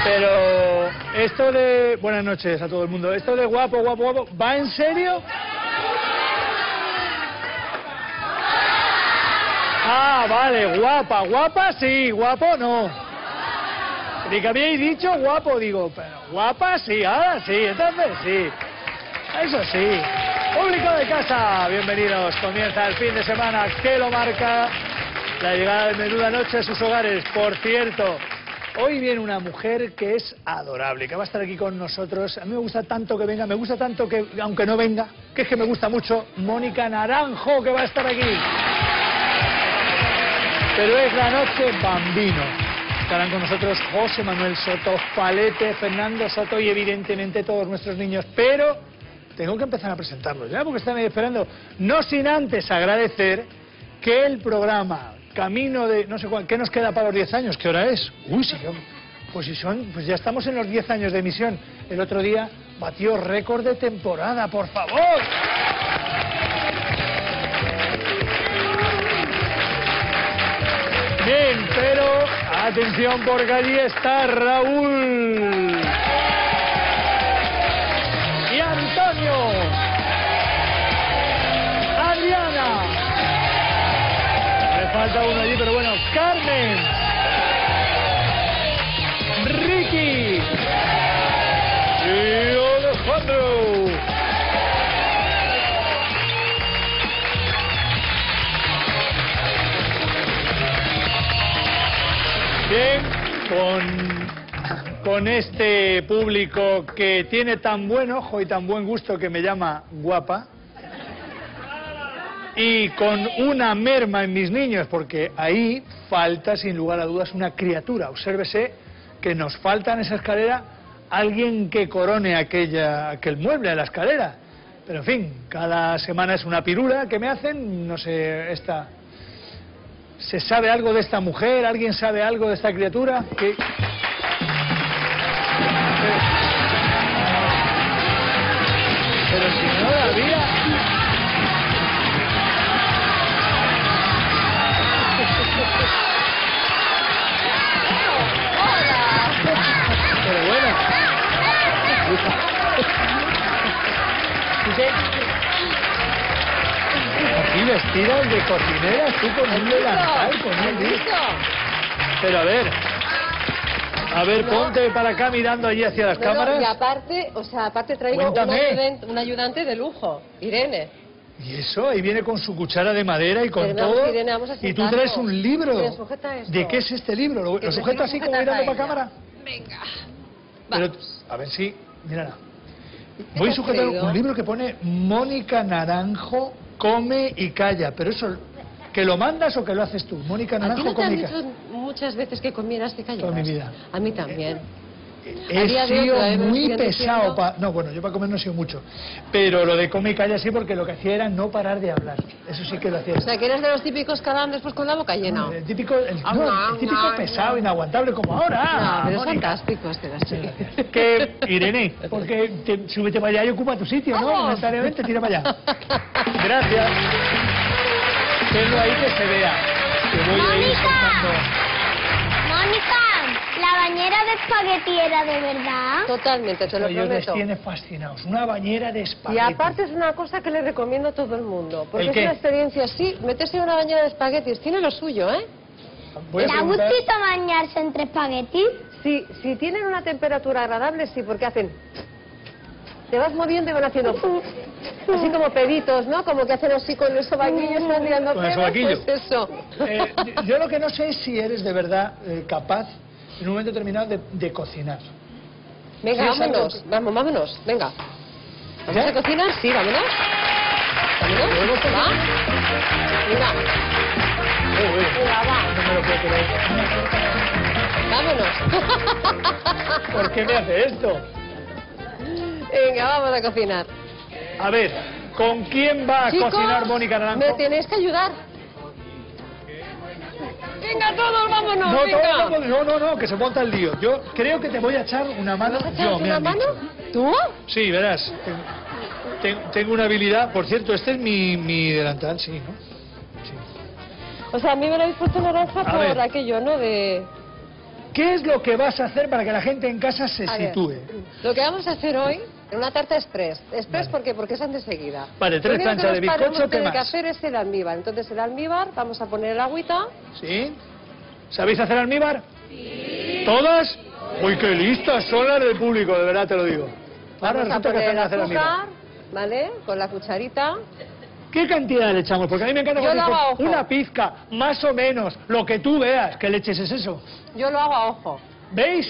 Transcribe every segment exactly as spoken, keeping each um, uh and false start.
Pero esto de... Buenas noches a todo el mundo. Esto de guapo, guapo, guapo, ¿va en serio? Ah, vale, guapa, guapa sí, guapo no. ¿De que habíais dicho guapo? Digo, pero guapa sí, ahora sí, entonces sí. Eso sí. Público de casa, bienvenidos. Comienza el fin de semana que lo marca la llegada de Menuda Noche a sus hogares. Por cierto, hoy viene una mujer que es adorable, que va a estar aquí con nosotros. A mí me gusta tanto que venga, me gusta tanto que, aunque no venga, que es que me gusta mucho, Mónica Naranjo, que va a estar aquí. Pero es la noche Bambino. Estarán con nosotros José Manuel Soto, Falete, Fernando Soto y evidentemente todos nuestros niños. Pero tengo que empezar a presentarlos ya porque están ahí esperando. No sin antes agradecer que el programa Camino de... no sé cuál, ¿qué nos queda para los diez años? ¿Qué hora es? Uy, si yo, pues si son, pues ya estamos en los diez años de emisión. El otro día batió récord de temporada, por favor. Bien, pero atención porque allí está Raúl y Antonio, Adriana, me falta uno allí, pero bueno, Carmen, Ricky y Alejandro. Bien, con, con este público que tiene tan buen ojo y tan buen gusto que me llama guapa, y con una merma en mis niños, porque ahí falta sin lugar a dudas una criatura. Obsérvese que nos falta en esa escalera alguien que corone aquella, aquel mueble de la escalera. Pero en fin, cada semana es una pirula que me hacen, no sé, esta... ¿Se sabe algo de esta mujer? ¿Alguien sabe algo de esta criatura? ¿Qué? Pero si no la había... Pero bueno. Aquí vestidas de cocineras, tú con un delantal, con un disco. Pero a ver, a ver, no. Ponte para acá mirando allí hacia las no, cámaras. No, y aparte, o sea, aparte traigo un ayudante, un ayudante de lujo, Irene. ¿Y eso? Ahí viene con su cuchara de madera y con Pero, todo. Irene, vamos a y tú traes un libro. Mira, sujeta esto. ¿De qué es este libro? ¿Lo, ¿lo sujeta así como mirando para cámara? Venga. Pero, a ver si, mírala. Voy a sujetar un libro que pone Mónica Naranjo come y calla, pero eso, ¿que lo mandas o que lo haces tú? Mónica Naranjo come y calla. ¿A ti no te han dicho muchas veces que comieras y callas? Toda mi vida. A mí también. He sido muy pesado para... No, bueno, yo para comer no he sido mucho. Pero lo de come y calla sí, porque lo que hacía era no parar de hablar. Eso sí que lo hacía. O sea, que eres de los típicos que hablan después con la boca llena. No, el típico, el, no, no, el típico no, pesado, no. Inaguantable, como ahora. No, pero es fantástico este gasto. Que, Irene, porque te, súbete para allá y ocupa tu sitio, ¿no? Necesariamente, tira para allá. Gracias. Tenlo ahí que se vea. Que voy a ir contando. Mónica, ¿la bañera de espagueti era de verdad? Totalmente, te lo Ellos prometo. les tiene fascinados. Una bañera de espagueti. Y aparte es una cosa que le recomiendo a todo el mundo. Porque ¿El es qué? una experiencia así. Meterse en una bañera de espaguetis tiene lo suyo, ¿eh? Voy ¿Da gustito bañarse entre espaguetis? Sí, si tienen una temperatura agradable, sí, porque hacen... Te vas moviendo y van haciendo... Así como peditos, ¿no? Como que hacen así con los sobaquillos, están tirando ¿Con el pedos, sobaquillo? pues eso. Eh, yo lo que no sé es si eres de verdad eh, capaz, en un momento determinado, de, de cocinar. Venga, Sí, vámonos, algo... vamos, vámonos, venga. ¿Vamos ¿Ya? a cocinar? Sí, vámonos. ¿Vámonos? ¿Va? Venga. Oh, uy, Venga, va. no me lo puedo creer. Vámonos. ¿Por qué me hace esto? Venga, vamos a cocinar. A ver, ¿con quién va a Chicos, cocinar Mónica Naranjo? me tenéis que ayudar. Venga, todos, vámonos, No, venga. no, no, no, no, no, que se monta el lío. Yo creo que te voy a echar una mano. ¿Vas a echar Yo, me una han mano? dicho. ¿Tú? Sí, verás. Tengo, tengo una habilidad. Por cierto, este es mi, mi delantal, sí, ¿no? Sí. O sea, a mí me lo habéis puesto naranja A por ver. aquello, ¿no? De... ¿Qué es lo que vas a hacer para que la gente en casa se A ver, sitúe? lo que vamos a hacer hoy, en una tarta express. Express Vale. ¿por qué? Porque es enseguida. Vale, tres Lo único planchas de que nos bizcocho, ¿qué tiene que más? hacer es el almíbar. Entonces el almíbar, vamos a poner el agüita. ¿Sí? ¿Sabéis hacer almíbar? Sí. ¿Todas? Uy, qué listas son las del público, de verdad te lo digo. Ahora Vamos a resulta que poner el saben hacer almíbar. azúcar, ¿vale? Con la cucharita. ¿Qué cantidad le echamos? Porque a mí me encanta Yo cuando lo hago a dicen ojo. una pizca, más o menos, lo que tú veas. ¿Qué leches es eso? Yo lo hago a ojo. ¿Veis?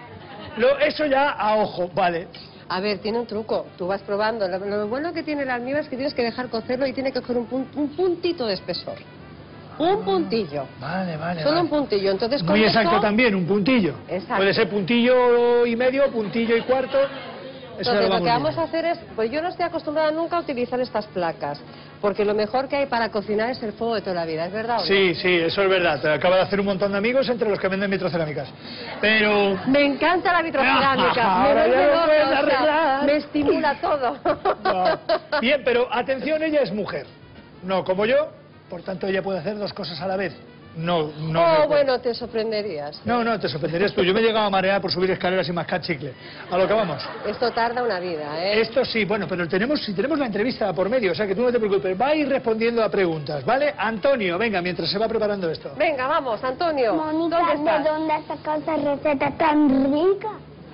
Lo, eso ya a ojo, vale. A ver, tiene un truco. Tú vas probando. Lo, lo bueno que tiene el almíbar es que tienes que dejar cocerlo y tiene que coger un, pun- un puntito de espesor. Un puntillo. Vale, vale, Solo vale. un puntillo. Entonces, con Muy exacto esto- también, un puntillo. Exacto. Puede ser puntillo y medio, puntillo y cuarto. Eso Entonces, lo lo vamos que vamos viendo. a hacer es, pues yo no estoy acostumbrada nunca a utilizar estas placas, porque lo mejor que hay para cocinar es el fuego de toda la vida, ¿es verdad o no? Sí, sí, eso es verdad. Te acaba de hacer un montón de amigos entre los que venden vitrocerámicas. Pero... Me encanta la vitrocerámica, me Ahora ya vuelve lo loca, puedes o sea, arreglar. me estimula todo. No. Bien, pero atención, ella es mujer. No como yo, por tanto ella puede hacer dos cosas a la vez. No, no. Oh, me- bueno, te sorprenderías. No, no, te sorprenderías tú. Yo me he llegado a marear por subir escaleras y mascar chicle. A lo que vamos. Esto tarda una vida, ¿eh? Esto sí, bueno, pero tenemos, si tenemos la entrevista por medio, o sea que tú no te preocupes, va a ir respondiendo a preguntas, ¿vale? Antonio, venga, mientras se va preparando esto. Venga, vamos, Antonio. Mónica, ¿Dónde ¿de estás? dónde has sacado esa receta tan rica?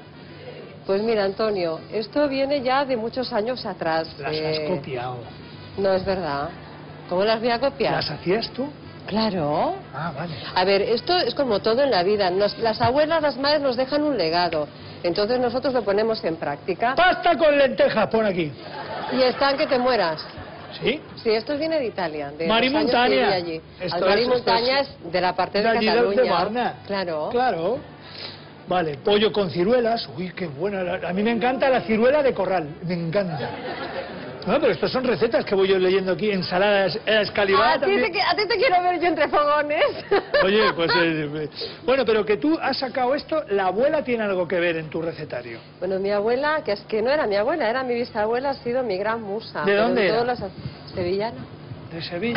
Pues mira, Antonio, esto viene ya de muchos años atrás. Las eh, has copiado. No es verdad. ¿Cómo las voy a copiar? ¿Las hacías tú? Claro. Ah, vale. A ver, esto es como todo en la vida. Nos- las abuelas, las madres nos dejan un legado. Entonces nosotros lo ponemos en práctica. Pasta con lentejas, pon aquí. Y están que te mueras. ¿Sí? Sí, esto viene de Italia. De Mari los años que Montaña. viví allí. Esto Al Mari es- esto Montaña es- es de la parte de, De allí de- Cataluña. de Barna. Claro. Claro. Vale, pollo con ciruelas. Uy, qué buena. La- A mí me encanta la ciruela de corral. Me encanta. No, pero estas son recetas que voy yo leyendo aquí. Ensaladas escalivada A ti, también. te, a ti te quiero ver yo entre fogones. Oye, pues... eh, eh, bueno, pero que tú has sacado esto, la abuela tiene algo que ver en tu recetario. Bueno, mi abuela, que es que no era mi abuela, era mi bisabuela, ha sido mi gran musa. ¿De Pero dónde en era? todas las- Sevillana. De Sevilla.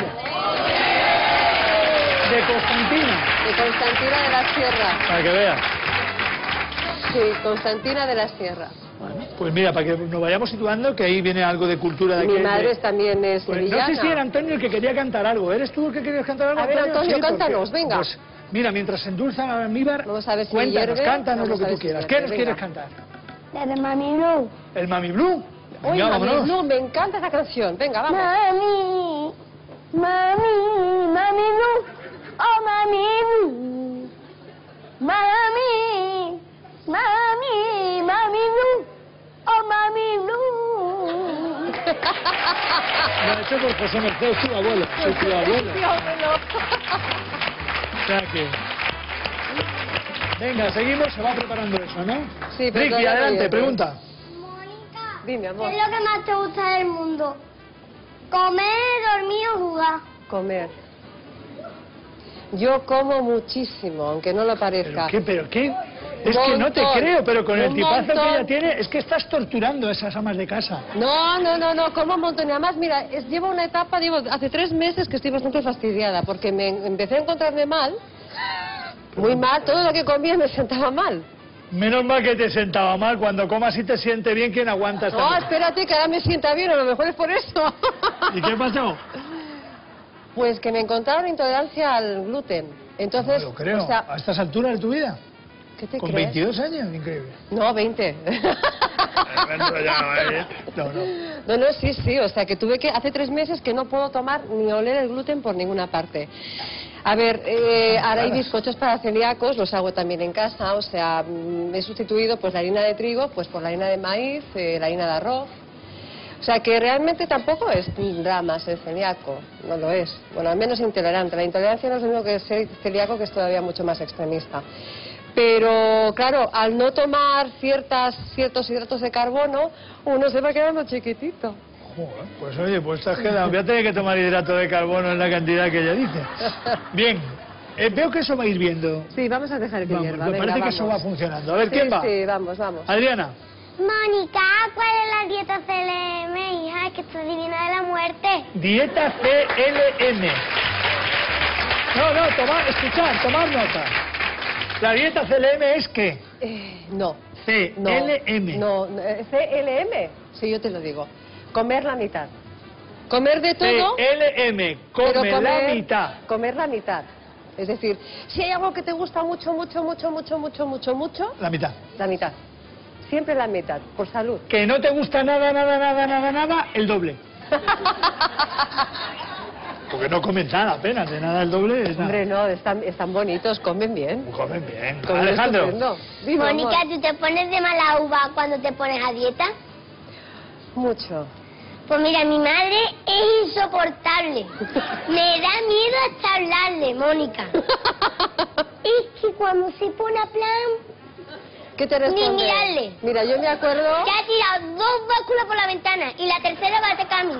De Constantina. De Constantina de la Sierra. Para que veas. Sí, Constantina de la Sierra. Bueno, pues mira, para que nos vayamos situando, que ahí viene algo de cultura de Mi aquí. madre de- también es Pues sevillana. no sé si era Antonio el que quería cantar algo. ¿Eres tú el que querías cantar algo? A ver, Antonio, Sí, porque- cántanos, venga. Pues mira, mientras se endulzan al almíbar, Vamos a ver si cuéntanos, hierve. cántanos Vamos lo a que ver tú si quieras. hierve, ¿Qué nos venga. quieres cantar? La de Mami Blue. ¿El Mami Blue? Uy, Venga, Mami vámonos. Blue, me encanta esa canción. Venga, vamos. Mami, mami, mami Blue. Oh, Mami Blue. Mami, mami, Mami Blue. Oh, Mami Blue. Lo he hecho por José Merced, es tu abuelo. Soy tu abuelo. Sí, abuelo. O sea que... Venga, seguimos, se va preparando eso, ¿no? Sí, pero Ricky, todavía no adelante, hierve. pregunta. Mónica, Dime, amor. ¿qué es lo que más te gusta del mundo? Comer, dormir o jugar. Comer. Yo como muchísimo, aunque no lo ¿Pero parezca. qué? ¿Pero qué? Es Un que no te montón, creo, pero con el un tipazo que montón. ella tiene, es que estás torturando a esas amas de casa. No, no, no, no, como un montón. Y además, mira, es, llevo una etapa, llevo hace tres meses que estoy bastante fastidiada, porque me empecé a encontrarme mal, muy mal, todo lo que comía me sentaba mal. Menos mal que te sentaba mal, cuando comas y te siente bien, ¿quién aguanta esta No, cosa? espérate, que ahora me sienta bien, a lo mejor es por eso. ¿Y qué pasó? Pues que me encontraron intolerancia al gluten. Entonces, No lo creo. o sea, ¿A estas alturas de tu vida? ¿qué te Con crees? veintidós años, increíble. No, veinte. No, no. No, no, sí, sí, o sea que tuve que, hace tres meses que no puedo tomar ni oler el gluten por ninguna parte. A ver, eh, ahora hay bizcochos para celíacos, los hago también en casa, o sea, mm, he sustituido pues la harina de trigo pues por la harina de maíz, eh, la harina de arroz. O sea que realmente tampoco es un drama ser celíaco, no lo es. Bueno, al menos intolerante. La intolerancia no es lo mismo que ser celíaco, que es todavía mucho más extremista. Pero, claro, al no tomar ciertas, ciertos hidratos de carbono, uno se va quedando chiquitito. Joder, pues oye, pues te has quedado. Voy a tener que tomar hidrato de carbono en la cantidad que ella dice. Bien, eh, veo que eso va hirviendo. Sí, vamos a dejar que Vamos, hierva. me Venga, parece que vamos. eso va funcionando. A ver, Sí, ¿quién va? Sí, vamos, vamos. Adriana. Mónica, ¿cuál es la dieta C L M, hija? Es que estoy divina de la muerte. Dieta C L M. No, no, tomar, escuchar, tomar nota. ¿La dieta C L M es qué? Eh, no. C L M. No, no, eh, C L M. Sí, yo te lo digo. Comer la mitad. Comer de todo. C L M, come pero comer, la mitad. Comer la mitad. Es decir, si hay algo que te gusta mucho, mucho, mucho, mucho, mucho, mucho, mucho... La mitad. La mitad. Siempre la mitad, por salud. Que no te gusta nada, nada, nada, nada, nada, el doble. Porque no comen nada apenas, de nada el doble es nada. Hombre, no, están, están bonitos, comen bien. Comen bien. Comen Alejandro. estupendo. Dime, Mónica, amor. ¿tú te pones de mala uva cuando te pones a dieta? Mucho. Pues mira, mi madre es insoportable. Me da miedo hasta hablarle, Mónica. Es que cuando se pone a plan, ¿Qué te responde? Ni mirarle. Mira, yo me acuerdo... ya ha tirado dos básculas por la ventana y la tercera va de camino.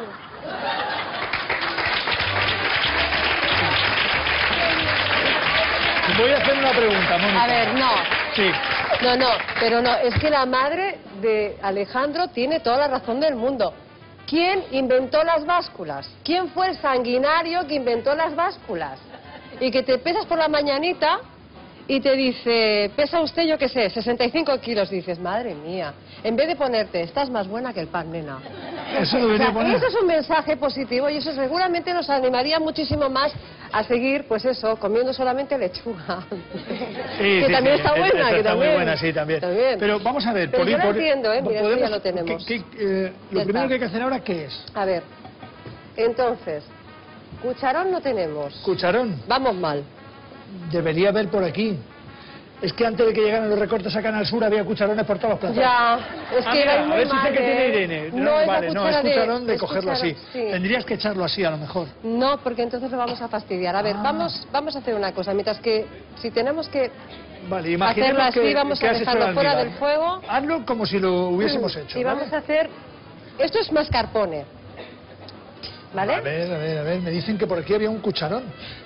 Voy a hacer una pregunta, Mónica. A ver, no. Sí. No, no, pero no, es que la madre de Alejandro tiene toda la razón del mundo. ¿Quién inventó las básculas? ¿Quién fue el sanguinario que inventó las básculas? Y que te pesas por la mañanita y te dice, pesa usted, yo qué sé, sesenta y cinco kilos. Y dices, madre mía, en vez de ponerte, estás más buena que el pan, nena. Eso O debería sea, poner. eso es un mensaje positivo y eso seguramente nos animaría muchísimo más a seguir, pues eso, comiendo solamente lechuga. Sí, que sí, también sí, está buena. esta que está también, muy buena, sí, también. también. Pero vamos a ver, Pero por yo ir- lo por- entiendo, ¿eh? Mira, esto ya podemos- lo tenemos. ¿qué- qué, eh, lo Ya primero está. que hay que hacer ahora, ¿qué es? A ver, entonces, cucharón no tenemos. Cucharón. Vamos mal. Debería haber por aquí. Es que antes de que llegaran los recortes a Canal Sur había cucharones por todas las plazas. Ya, es Ah, que mira, vais a muy ver si mal, sé que tiene ¿eh? Irene. No, No, es la vale, no, es cuchara de- cucharón de, es cogerlo cuchara- así. sí. Tendrías que echarlo así, a lo mejor. No, porque entonces lo vamos a fastidiar. A ver, Ah. vamos, vamos a hacer una cosa. Mientras que, si tenemos que Vale, imaginemos hacerlo así, que, vamos que a has hecho dejarlo el fuera almíbar. del fuego. Hazlo como si lo hubiésemos hecho. Y ¿vale? vamos a hacer... Esto es mascarpone. ¿Vale? A ver, a ver, a ver. Me dicen que por aquí había un cucharón.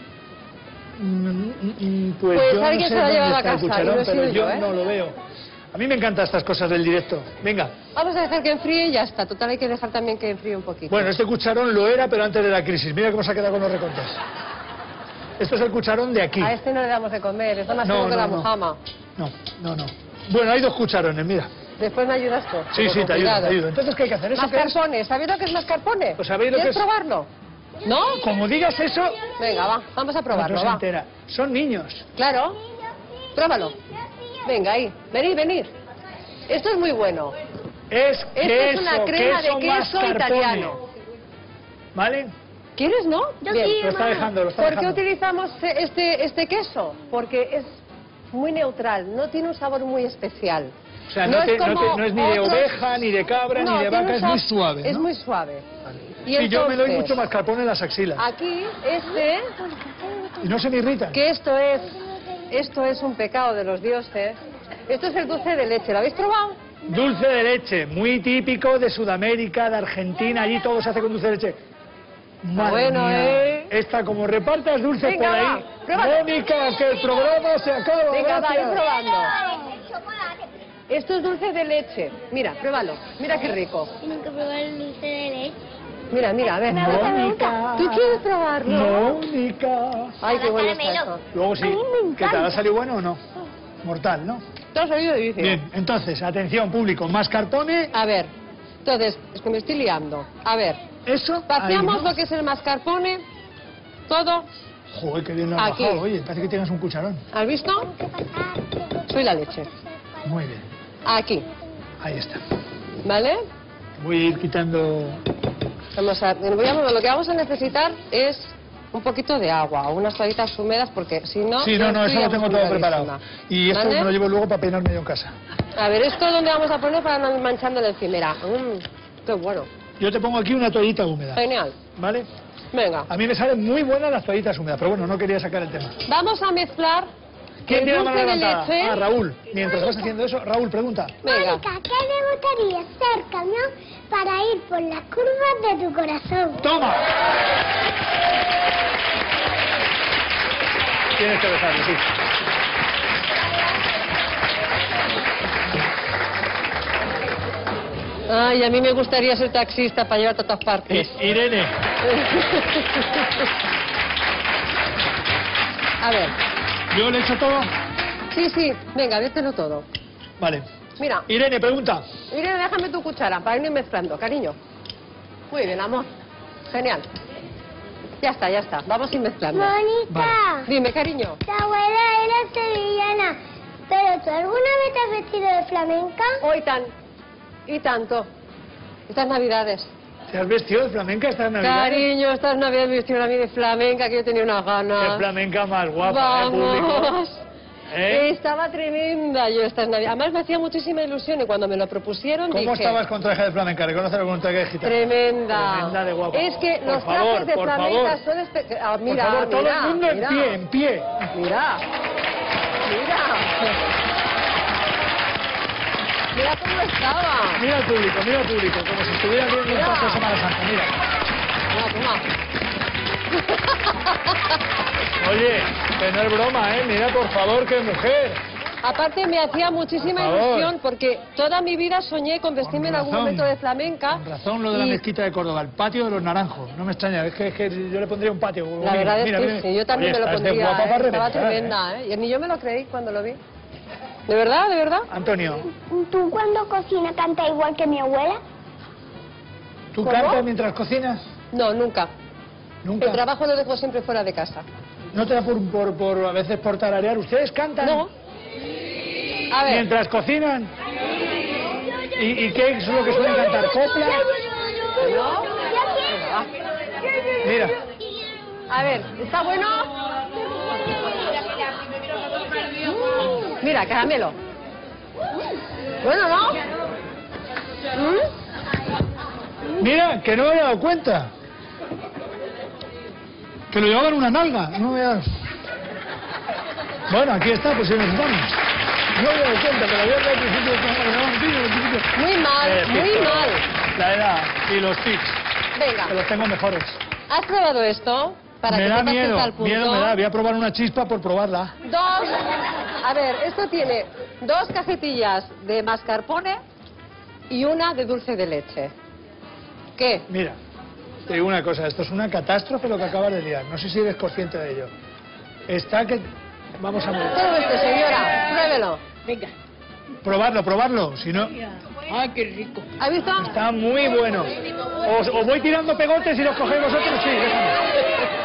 Mm, mm, mm, Pues, Pues yo no alguien sé se lo ha dónde llevado a está el casa, y cucharón, no he pero sido yo yo, ¿eh? no lo veo. A mí me encantan estas cosas del directo. Venga. Vamos a dejar que enfríe y ya está. Total, hay que dejar también que enfríe un poquito. Bueno, este cucharón lo era, pero antes de la crisis. Mira cómo se ha quedado con los recortes. Esto es el cucharón de aquí. A este no le damos de comer, está más No, feo que no, la no. mojama. No, no, no. Bueno, hay dos cucharones, mira. Después me ayudas tú. Sí, pero sí, con te ayudo, cuidado. te ayudo. Entonces, ¿qué hay que hacer? ¿Eso qué es? Mascarpone, ¿sabéis lo que es mascarpone? Pues ¿sabéis lo que ¿Quieres es? probarlo? ¿No? Como digas eso, Venga, va, vamos a probarlo, no se va. entera. Son niños. Claro, pruébalo. Venga, ahí, venid, venid. Esto es muy bueno. Es Esto queso, es una crema queso de queso mascarpone. italiano. ¿Vale? ¿Quieres, no? Yo Bien. sí, Lo está dejando, lo está ¿Por qué dejando. utilizamos este, este queso? Porque es muy neutral, no tiene un sabor muy especial. O sea, no, es te- no como te- no es ni de otros- oveja, ni de cabra, No, ni de tiene vaca, un es muy sab- suave, Es ¿no? muy suave. Y Sí, yo me doy entonces, mucho mascarpone en las axilas. Aquí, este, Y no se me irritan. que esto es, esto es un pecado de los dioses. Esto es el dulce de leche, ¿lo habéis probado? Dulce de leche, muy típico de Sudamérica, de Argentina, allí todo se hace con dulce de leche. Madre Bueno, mía. ¿eh? Esta, como repartas dulces Venga, por ahí. va, pruébalo. Mónica, que el programa se acaba. Venga, va, ir gracias. probando. Esto es dulce de leche. Mira, pruébalo. Mira qué rico. Tienen que probar el dulce de leche. Mira, mira, a ver. Mónica. ¿Tú quieres probarlo? Mónica. Ay, qué bueno está Caramelo. esto. Luego sí. A mí me ¿Qué tal? encanta. ¿Ha salido bueno o no? Mortal, ¿no? Todo ha salido de vicio. Bien, entonces, atención, público. Mascarpone, A ver, entonces, es que me estoy liando. A ver, eso. vaciamos ahí, ¿no? lo que es el mascarpone, todo. Joder, qué bien lo has Aquí. bajado. Oye, parece que tienes un cucharón. ¿Has visto? Soy la leche. Muy bien. Aquí, Ahí está. ¿vale? Voy a ir quitando. Vamos a, voy a- lo que vamos a necesitar es un poquito de agua o unas toallitas húmedas porque si no... Sí, yo no, no, estoy eso lo tengo todo aburridísima. preparado. Y esto ¿Vale? me lo llevo luego para peinarme yo en casa. A ver, ¿esto dónde vamos a poner para no ir manchando la encimera? Mmm, qué bueno. Yo te pongo aquí una toallita húmeda. Genial. ¿Vale? Venga. A mí me salen muy buenas las toallitas húmedas, pero bueno, no quería sacar el tema. Vamos a mezclar ¿Quién el tiene la mano dulce de levantada? leche. Ah, Raúl. Mientras vas haciendo eso, Raúl, pregunta. Venga. Mónica, ¿qué le gustaría ser camión para ir por las curvas de tu corazón? ¡Toma! Tienes que besarle, sí. Ay, a mí me gustaría ser taxista para llevar a todas partes. I- Irene, A ver, yo le he hecho todo. Sí, sí, venga, vértelo todo. Vale. Mira, Irene, pregunta. Irene, déjame tu cuchara para irme mezclando, cariño. Muy bien, amor. Genial. Ya está, ya está. Vamos a ir mezclando. Mónica, Dime, cariño. tu abuela era sevillana, pero ¿tú alguna vez te has vestido de flamenca? Hoy tan. Y tanto. Estas navidades. ¿Te has vestido de flamenca esta Navidad? Cariño, estas navidades me vestido a mí de flamenca, que yo tenía unas ganas. Qué flamenca más guapa, ¿eh, público? Vamos. ¿Eh? Estaba tremenda yo estas navidades. Además me hacía muchísima ilusión y cuando me lo propusieron ¿Cómo dije... estabas con traje de flamenca? Reconócelo con un traje de gitana. Tremenda. Tremenda de guapa. Es que Por los favor, trajes de por flamenca favor. son... espe- Ah, mira, Por favor, todo mira, el mundo mira. en pie, en pie. Mira. Mira. Mira cómo estaba. Mira al público, mira al público, como si estuviera viendo un Mira. paso de Semana Santa, mira. Toma, toma. Oye, que no es broma, ¿eh? Mira, por favor, qué mujer. Aparte me hacía muchísima Por favor. ilusión porque toda mi vida soñé con vestirme en Con algún razón. momento de flamenca. Con razón lo de la y mezquita de Córdoba, el patio de los naranjos. No me extraña, es que, es que yo le pondría un patio. La verdad es Mira, que mira. sí, yo también Oye, me lo estás de pondría, guapa ¿eh? para Estaba reventar, tremenda, ¿eh? Y ni yo me lo creí cuando lo vi. ¿De verdad, de verdad? Antonio, ¿Tú cuando cocinas cantas igual que mi abuela? ¿tú ¿Cómo? cantas mientras cocinas? No, nunca. Nunca. El trabajo lo dejo siempre fuera de casa. ¿No te da por, por, por a veces por tararear? ¿Ustedes cantan? No. A ver, ¿Mientras cocinan? ¿Y, y qué es lo que suelen cantar? ¿Copla? ¿no? Venga, va. Mira, A ver, ¿está bueno? Mira, caramelo. Bueno, ¿no? ¿Mm? mira, que no me había dado cuenta. Que lo llevaban en una nalga. No me había... Bueno, aquí está, pues si necesitamos. No me había dado cuenta, pero había dado al principio del programa, que no, al principio. Muy mal, Eh, muy tics, mal. La edad y los tics, que Venga, los tengo mejores. ¿has probado esto? Para me que da sepas que miedo, está al punto. miedo me da. Voy a probar una chispa por probarla. Dos. A ver, esto tiene dos cajetillas de mascarpone y una de dulce de leche. ¿Qué? Mira, te digo una cosa, esto es una catástrofe lo que acabas de liar. No sé si eres consciente de ello. Está que... Vamos a ver. Pruebe esto, señora. Pruébelo. Venga. Probarlo, probarlo. Si no, Ay, qué rico. ¿Has visto? está muy bueno. Os, os voy tirando pegotes y los cogéis vosotros. Sí, déjame.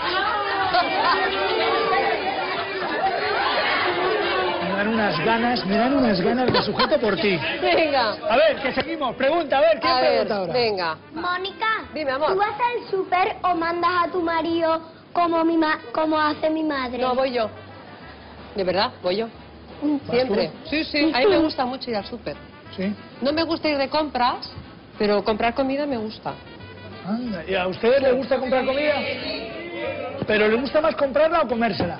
Me dan unas ganas, me dan unas ganas de sujeto por ti. Venga. A ver, que seguimos. Pregunta, a ver, ¿quién A ver, pregunta ahora? venga. Mónica, Dime, amor. ¿tú vas al súper o mandas a tu marido como, mi ma como hace mi madre? No, voy yo. De verdad, voy yo. ¿Vas Siempre. tú? Sí, sí. A mí me gusta mucho ir al súper. Sí. No me gusta ir de compras, pero comprar comida me gusta. Anda, ¿y a ustedes les gusta comprar comida? ¿Pero les gusta más comprarla o comérsela?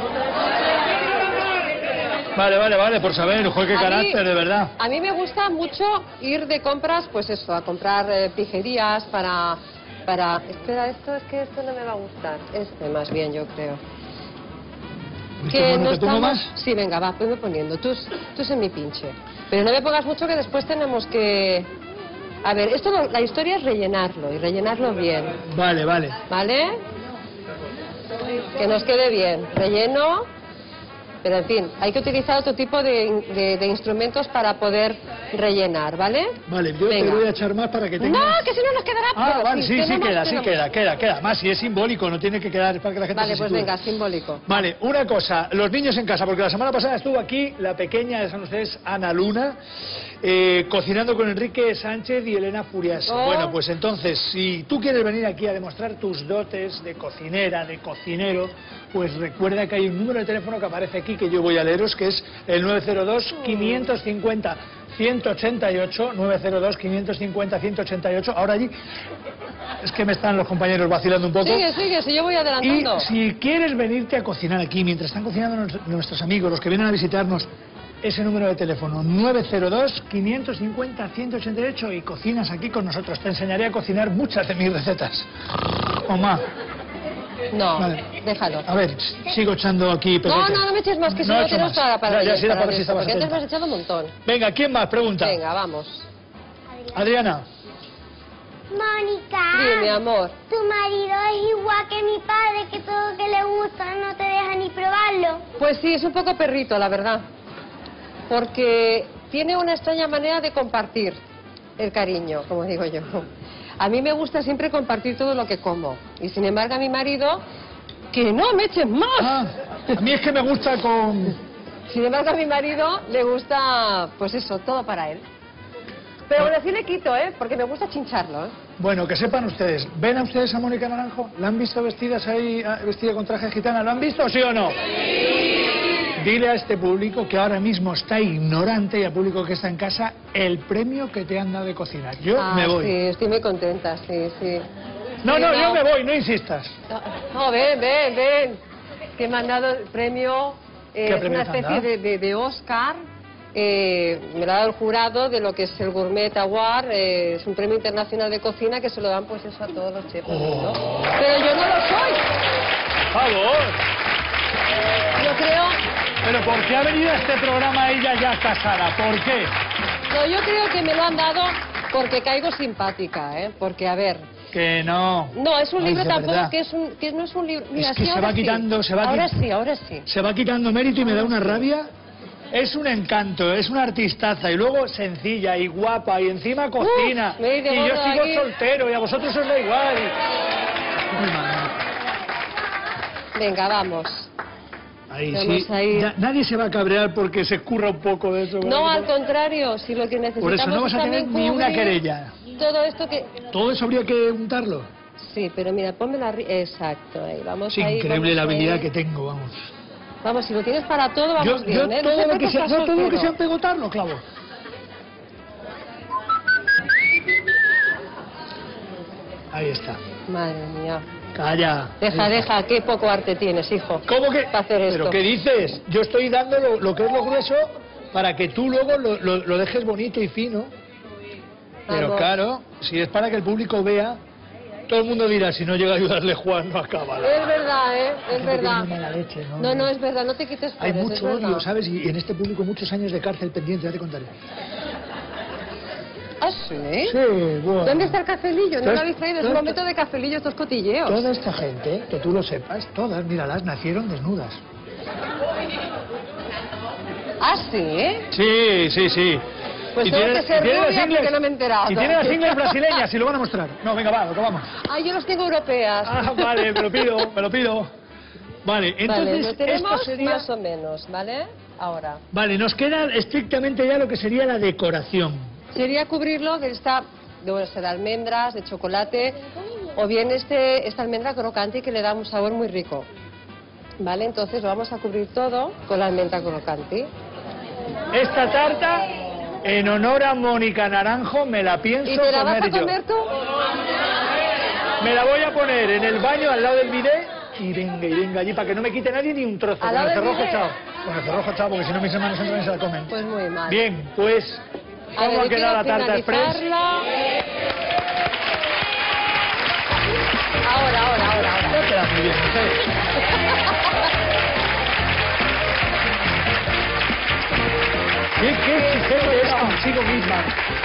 Vale, vale, vale, por saber, joder, qué A mí- carácter, de verdad. A mí me gusta mucho ir de compras, pues eso, a comprar eh, pijerías para, para... Espera, esto es que esto no me va a gustar. Este más bien, yo creo. ¿Viste bueno no que tomo estamos... más? Sí, venga, va, ponme poniendo. Tú, tú es en mi pinche. Pero no me pongas mucho que después tenemos que... A ver, esto lo- la historia es rellenarlo, y rellenarlo bien, Vale, vale. ¿vale? Que nos quede bien. Relleno, pero en fin, hay que utilizar otro tipo de, de- de instrumentos para poder rellenar, ¿vale? Vale, yo Venga. te voy a echar más para que tengas... No, que si no nos quedará... Ah, pero vale, sí, sí tenemos- queda, sí tenemos. queda, queda, queda. Más, si es simbólico, no tiene que quedar, es para que la gente Vale, se pues sitúe. venga, simbólico. Vale, una cosa, los niños en casa, porque la semana pasada estuvo aquí la pequeña, ya saben ustedes, Ana Luna, eh, cocinando con Enrique Sánchez y Elena Furias. Oh. Bueno, pues entonces, si tú quieres venir aquí a demostrar tus dotes de cocinera, de cocinero, pues recuerda que hay un número de teléfono que aparece aquí, que yo voy a leeros, que es el nueve cero dos, quinientos cincuenta, ciento ochenta y ocho, nueve cero dos, quinientos cincuenta, ciento ochenta y ocho. Ahora allí, es que me están los compañeros vacilando un poco. Sigue, sigue, si yo voy Y adelantando. si quieres venirte a cocinar aquí, mientras están cocinando nues- nuestros amigos, los que vienen a visitarnos, ese número de teléfono, nueve cero dos, quinientos cincuenta, ciento ochenta y ocho, y cocinas aquí con nosotros. Te enseñaré a cocinar muchas de mis recetas. O más. No, Vale. déjalo. A ver, sigo echando aquí No, pegotes. no, no me eches más, que si No no echo tienes más. para, para Ya, ya, sí, era para ver si esto, estabas porque antes me atenta. has echado un montón. Venga, ¿quién más? Pregunta. Venga, vamos. Adriana. Mónica, Dime, amor. tu marido es igual que mi padre, que todo lo que le gusta, no te deja ni probarlo? Pues sí, es un poco perrito, la verdad. Porque tiene una extraña manera de compartir el cariño, como digo yo. A mí me gusta siempre compartir todo lo que como. Y sin embargo a mi marido, que no me eches más. Ah, a mí es que me gusta con... Sin embargo a mi marido le gusta, pues eso, todo para él. Pero bueno, sí le quito, ¿eh? Porque me gusta chincharlo, ¿eh? Bueno, que sepan ustedes, ¿ven a ustedes a Mónica Naranjo? ¿La han visto vestidas ahí, vestida con traje gitana? ¿Lo han visto, sí o no? Sí. Dile a este público que ahora mismo está ignorante y al público que está en casa el premio que te han dado de cocina. Yo ah, me voy. Sí, estoy muy contenta, sí, sí. No, sí, no, no, yo me voy, no insistas. No, no ven, ven, ven. Que me han dado el premio, eh, ¿Qué premio una te han especie dado? de, de, de Oscar. Eh, me lo ha dado el jurado de lo que es el Gourmet Award, eh, es un premio internacional de cocina que se lo dan pues eso a todos los chefs del mundo. Oh. Pero yo no lo soy. Por favor. Yo creo, Pero ¿por qué ha venido a este programa ella ya casada? ¿Por qué? no, yo creo que me lo han dado porque caigo simpática, ¿eh? Porque a ver, Que no. no es un Ay, libro de tampoco verdad. que es un que no es un libro. Mira, Es que sí, se ahora va sí. quitando, se va Ahora quit- sí, ahora sí. Se va quitando mérito y me da una rabia. Es un encanto, es una artistaza y luego sencilla y guapa y encima cocina. Uf, me he y yo llevado sigo aquí. soltero y a vosotros os da igual. Muy mal. Venga, vamos. Ahí Vamos sí. ahí. Na- nadie se va a cabrear porque se curra un poco de eso. No, ¿verdad? al contrario, si lo que necesitamos Por eso no vas es a tener también ni una cubrir querella. todo esto que... Todo eso habría que untarlo. Sí, pero mira, ponme la... Exacto, ahí, vamos Es ahí. increíble vamos la habilidad ahí. que tengo, vamos. Vamos, si lo tienes para todo, vamos Yo, bien, yo ¿eh? No todo, sé lo por que qué sea, estás yo todo lo que soltero. sea pegotar lo clavo. Ahí está. Madre mía. Calla. Deja, Ahí está. deja, qué poco arte tienes, hijo. ¿Cómo que? Para hacer esto. ¿Pero qué dices? Yo estoy dando lo, lo que es lo grueso para que tú luego lo, lo- lo dejes bonito y fino. Pero Vamos. claro, si es para que el público vea, todo el mundo dirá, si no llega a ayudarle Juan, no acaba. Es verdad, ¿eh? Es Gente verdad. tiene mala leche, ¿no? No, no, es verdad, no te quites Hay flores, es mucho odio, verdad. ¿sabes? Y en este público muchos años de cárcel pendiente, ya te contaré. ¿Ah, sí? Sí, bueno. ¿Dónde está el cafelillo? No Todo- lo habéis traído, es todo un esto- momento de cafelillo, estos cotilleos. Toda esta gente, que tú lo sepas, todas, míralas, nacieron desnudas. ¿Ah, sí? Sí, sí, sí. Pues Y tengo tiene- que ser y tiene las rubia ingles- porque no me he enterado. Y tiene las ingles brasileñas y lo van a mostrar. No, venga, va, lo que vamos. Ay, yo los tengo europeas. Ah, vale, me lo pido, me lo pido. Vale, Vale, entonces lo esto tenemos sería... más o menos, ¿vale? Ahora. Vale, nos queda estrictamente ya lo que sería la decoración. Sería cubrirlo de esta, de, bueno, será almendras, de chocolate, o bien este, esta almendra crocante que le da un sabor muy rico. ¿Vale? Entonces lo vamos a cubrir todo con la almendra crocante. Esta tarta, en honor a Mónica Naranjo, me la pienso ¿Y te la vas comer a yo. comer tú? Me la voy a poner en el baño al lado del bidet y venga, y venga allí para que no me quite nadie ni un trozo. ¿Al Con lado el del cerrojo bidet? echado. Con el cerrojo echado, porque si no mis hermanos entran y se la comen. Pues muy mal. Bien, pues, A ver, ¿cómo ha yo quedado la quiero tarta express? finalizarla. Ahora, ahora, ahora, ahora. No queda muy bien, ¿sí? ¿Qué, qué exigente es consigo misma?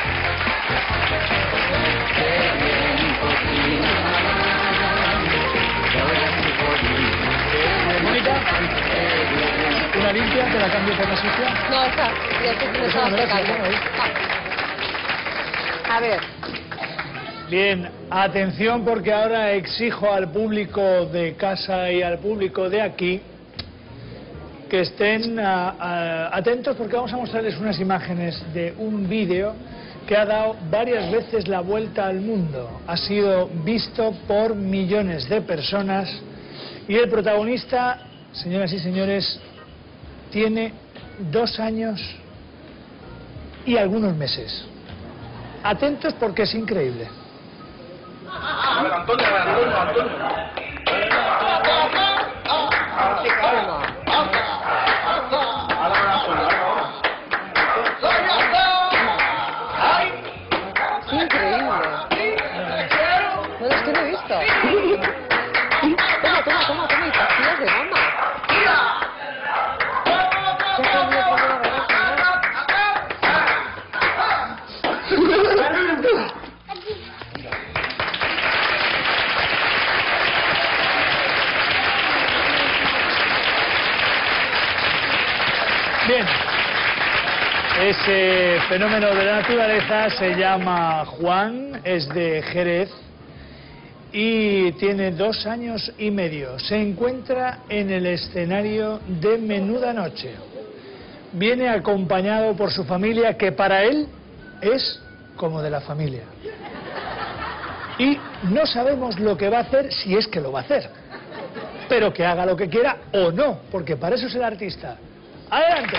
Mónica, una limpia, te la cambio por una sucia. No, está, ya se me estaba Eso no me da secando. tiempo, ¿eh? Ah. A ver, Bien, atención porque ahora exijo al público de casa y al público de aquí que estén ah, ah, atentos porque vamos a mostrarles unas imágenes de un vídeo que ha dado varias veces la vuelta al mundo. Ha sido visto por millones de personas y el protagonista, señoras y señores, tiene dos años y algunos meses. Atentos porque es increíble. A ver, Antonio, a ver, Antonio, Antonio. calma. Ahora, ahora, Antonio, ahora, Es increíble. Bueno, es que no he visto. Toma, toma, toma, toma, y pastillas de goma. Ya te olvidé poner la garganta, ¿no? Bien. Ese fenómeno de la naturaleza se llama Juan, es de Jerez y tiene dos años y medio. Se encuentra en el escenario de Menuda Noche. Viene acompañado por su familia, que para él es como de la familia. Y no sabemos lo que va a hacer, si es que lo va a hacer. Pero que haga lo que quiera o no, porque para eso es el artista. ¡Adelante!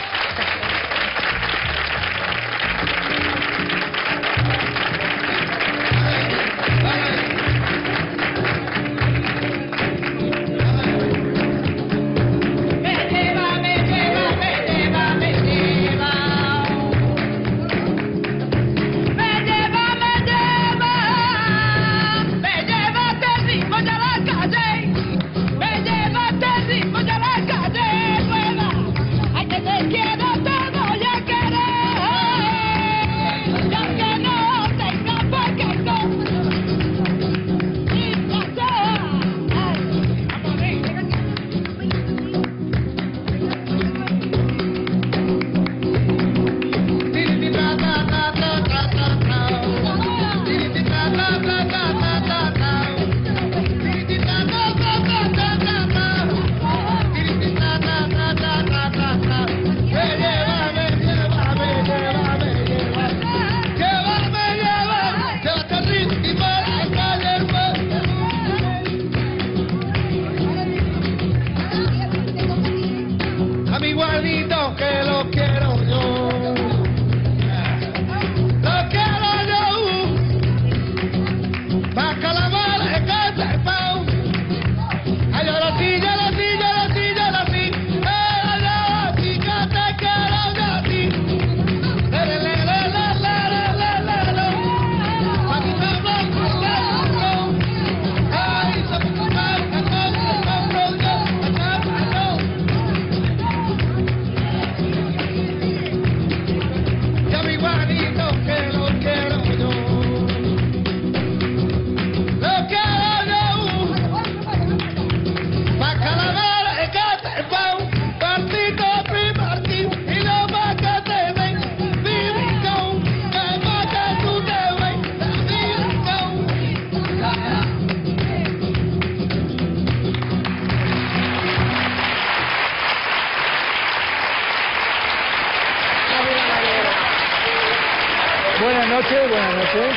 Buenas noches, buenas noches.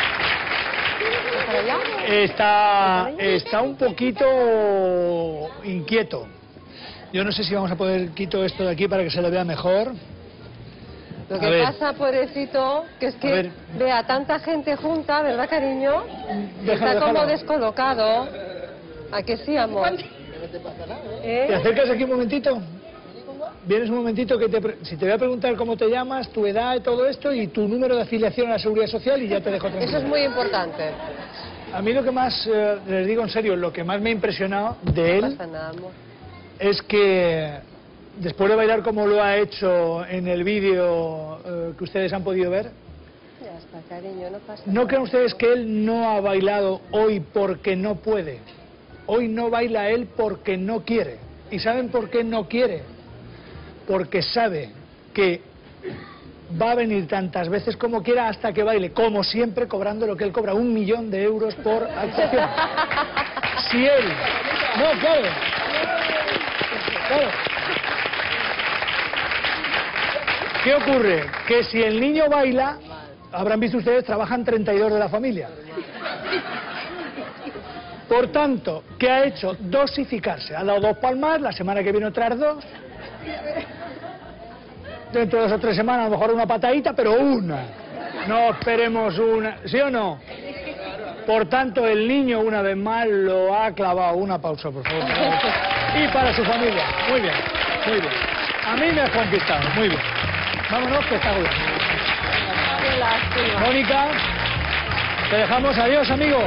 Está, está un poquito inquieto. Yo no sé si vamos a poder quitar esto de aquí para que se le vea mejor. Lo que pasa, pobrecito, que es que ve a tanta gente junta, ¿verdad, cariño? Déjalo, está como déjalo. descolocado. ¿A que sí, amor? ¿Eh? ¿Te acercas aquí un momentito? Vienes un momentito que te, pre- si te voy a preguntar cómo te llamas, tu edad y todo esto y tu número de afiliación a la Seguridad Social y ya te dejo tranquilo. Eso es muy importante. A mí lo que más, eh, les digo en serio, lo que más me ha impresionado de él No pasa nada, amor. es que después de bailar como lo ha hecho en el vídeo eh, que ustedes han podido ver, Ya está, cariño, no pasa ¿no nada. creen ustedes que él no ha bailado hoy porque no puede? Hoy no baila él porque no quiere. ¿Y saben por qué no quiere? Porque sabe que va a venir tantas veces como quiera hasta que baile, como siempre, cobrando lo que él cobra, un millón de euros por actuación. Si él... No, claro. Claro. ¿Qué ocurre? Que si el niño baila, habrán visto ustedes, trabajan treinta y dos de la familia. Por tanto, ¿qué ha hecho? Dosificarse. Ha dado dos palmas, la semana que viene otras dos. Dentro de dos o tres semanas a lo mejor una patadita, pero una. No esperemos una. ¿Sí o no? Por tanto, el niño una vez más lo ha clavado. Una pausa, por favor. Y para su familia. Muy bien, muy bien. A mí me has conquistado. Muy bien. Vámonos, que está bien. Qué lástima. Mónica, te dejamos. Adiós, amigo.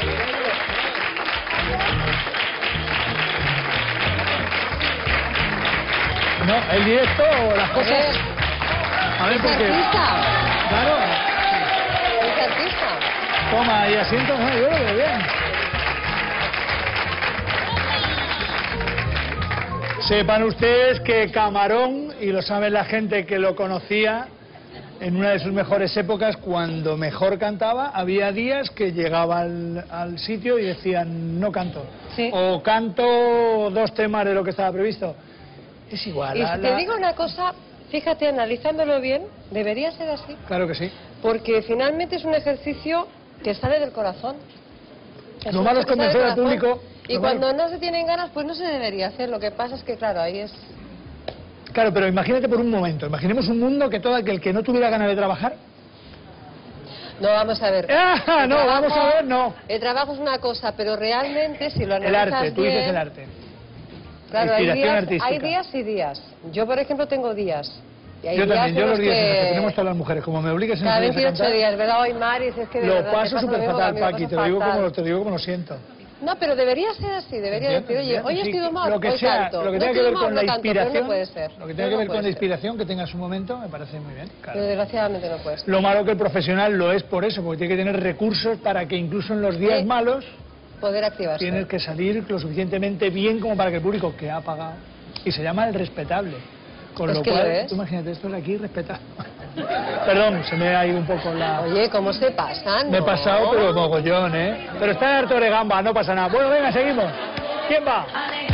No, el directo, las A cosas... ver, A ver, es porque... artista. Claro. Es artista. Toma, y asiento, no, yo lo veo bien. Sepan ustedes que Camarón, y lo saben la gente que lo conocía, en una de sus mejores épocas, cuando mejor cantaba, había días que llegaba al, al sitio y decían, no canto. Sí. O canto dos temas de lo que estaba previsto. Es igual. Y la, si te la... digo una cosa, fíjate, analizándolo bien, debería ser así. Claro que sí. Porque finalmente es un ejercicio que sale del corazón. Es Lo un malo es que sale convencer del al corazón. público. Y Lo cuando malo- no se tienen ganas, pues no se debería hacer. Lo que pasa es que, claro, ahí es... Claro, pero imagínate por un momento, imaginemos un mundo que todo aquel que no tuviera ganas de trabajar... No, vamos a ver. ¡Ah! El No, trabajo- vamos a ver, no. El trabajo es una cosa, pero realmente si lo El analizas arte, tú bien... dices el arte. Claro, hay Inspiración días, artística. hay días y días. Yo, por ejemplo, tengo días. Y hay Yo días también, en yo los días en los que que tenemos todas las mujeres, como me obligues en cada los días a veintiocho cantar, días, ¿verdad? Hoy, Mari, es que de lo verdad, paso te pasa súper lo mismo que a fatal, mí, me Paqui, pasa te lo, digo fatal. como, te lo digo como lo siento. No, pero debería ser así, debería Entiendo, decir, oye, entiendo, hoy sí, estoy de humor, lo que hoy sea, canto. lo que No tenga estoy que de ver humor, con no la canto, pero inspiración, no puede ser. lo que Pero tenga que no ver puede con la ser. inspiración que tenga en su momento, me parece muy bien. Claro. Pero desgraciadamente no puede ser. Lo malo que el profesional lo es por eso, porque tiene que tener recursos para que incluso en los días Sí. malos Poder activarse. tienes que salir lo suficientemente bien como para que el público que ha pagado, y se llama el respetable. Con Es lo que cual, lo es. tú imagínate, esto es aquí respetado. Perdón, se me ha ido un poco la... Oye, ¿cómo se pasa? Me he no? pasado, pero mogollón, ¿eh? Pero está en Arturo de Gamba, no pasa nada. Bueno, venga, seguimos. ¿Quién va?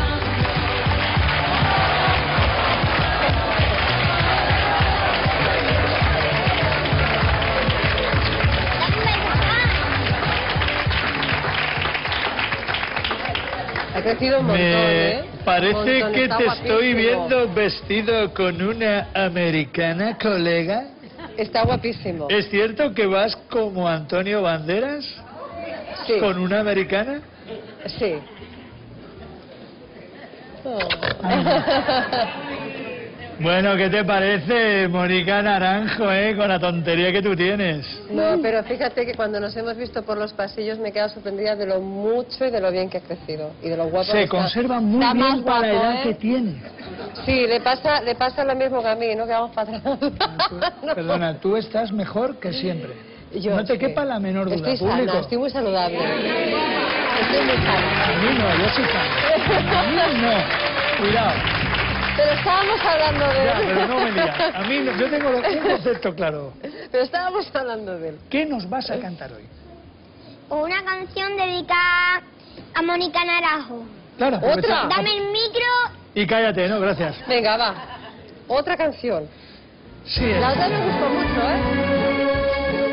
Ha crecido un montón, Me ¿eh? parece Un montón, que está te estoy guapísimo. viendo vestido con una americana, colega. Está guapísimo. ¿Es cierto que vas como Antonio Banderas? Sí, ¿Con una americana? sí. Oh. Bueno, ¿qué te parece, Mónica Naranjo, eh? Con la tontería que tú tienes. No, pero fíjate que cuando nos hemos visto por los pasillos me he quedado sorprendida de lo mucho y de lo bien que ha crecido. Y de lo guapo que Se está. conserva muy Está bien más para la guapo, edad ¿eh? que tiene. Sí, le pasa, le pasa lo mismo que a mí, no quedamos para atrás. No. Perdona, tú estás mejor que siempre. Yo, no te sí. quepa la menor duda, Estoy público. sana, estoy muy saludable. Estoy muy sana. A mí no, yo sí sana. A mí no. Cuidado. Pero estábamos hablando de Ya, él. pero no me digas. A mí no, yo tengo lo- un concepto claro. Pero estábamos hablando de él. ¿Qué nos vas a cantar hoy? Una canción dedicada a Mónica Naranjo. Claro. ¿Otra? aprovecha- Dame el micro. Y cállate, ¿no? Gracias. Venga, va. Otra canción. Sí, La eh. otra me gustó mucho, ¿eh?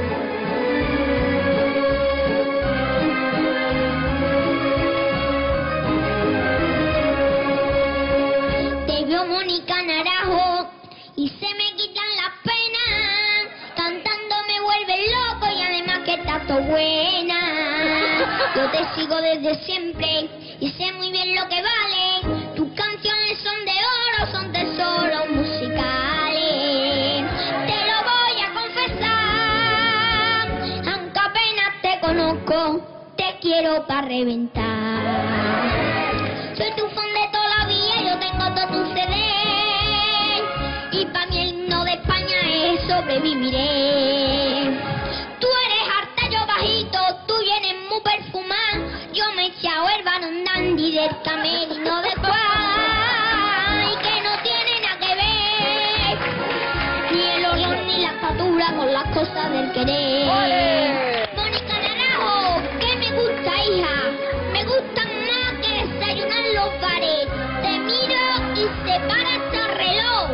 Te vio Mónica Naranjo y se me quitan las penas. Cantando me vuelve loco y además que estás todo buena. Yo te sigo desde siempre y sé muy bien lo que vale. Tus canciones son de oro, son tesoros musicales. Te lo voy a confesar, aunque apenas te conozco, te quiero para reventar. Soy tu fan de toda la vida, yo tengo todo tu C D. Y pa' mí el himno de España es sobreviviré. Tú eres harta, yo bajito, tú vienes muy perfumada. Yo me he echado el balón dandy del camerino de Juan. Y que no tiene nada que ver ni el olor ni la estatura con las cosas del querer. ¡Ole! Mónica Naranjo, que me gusta, hija. Me gusta más que desayunar en los bares. Te miro y se para hasta el reloj.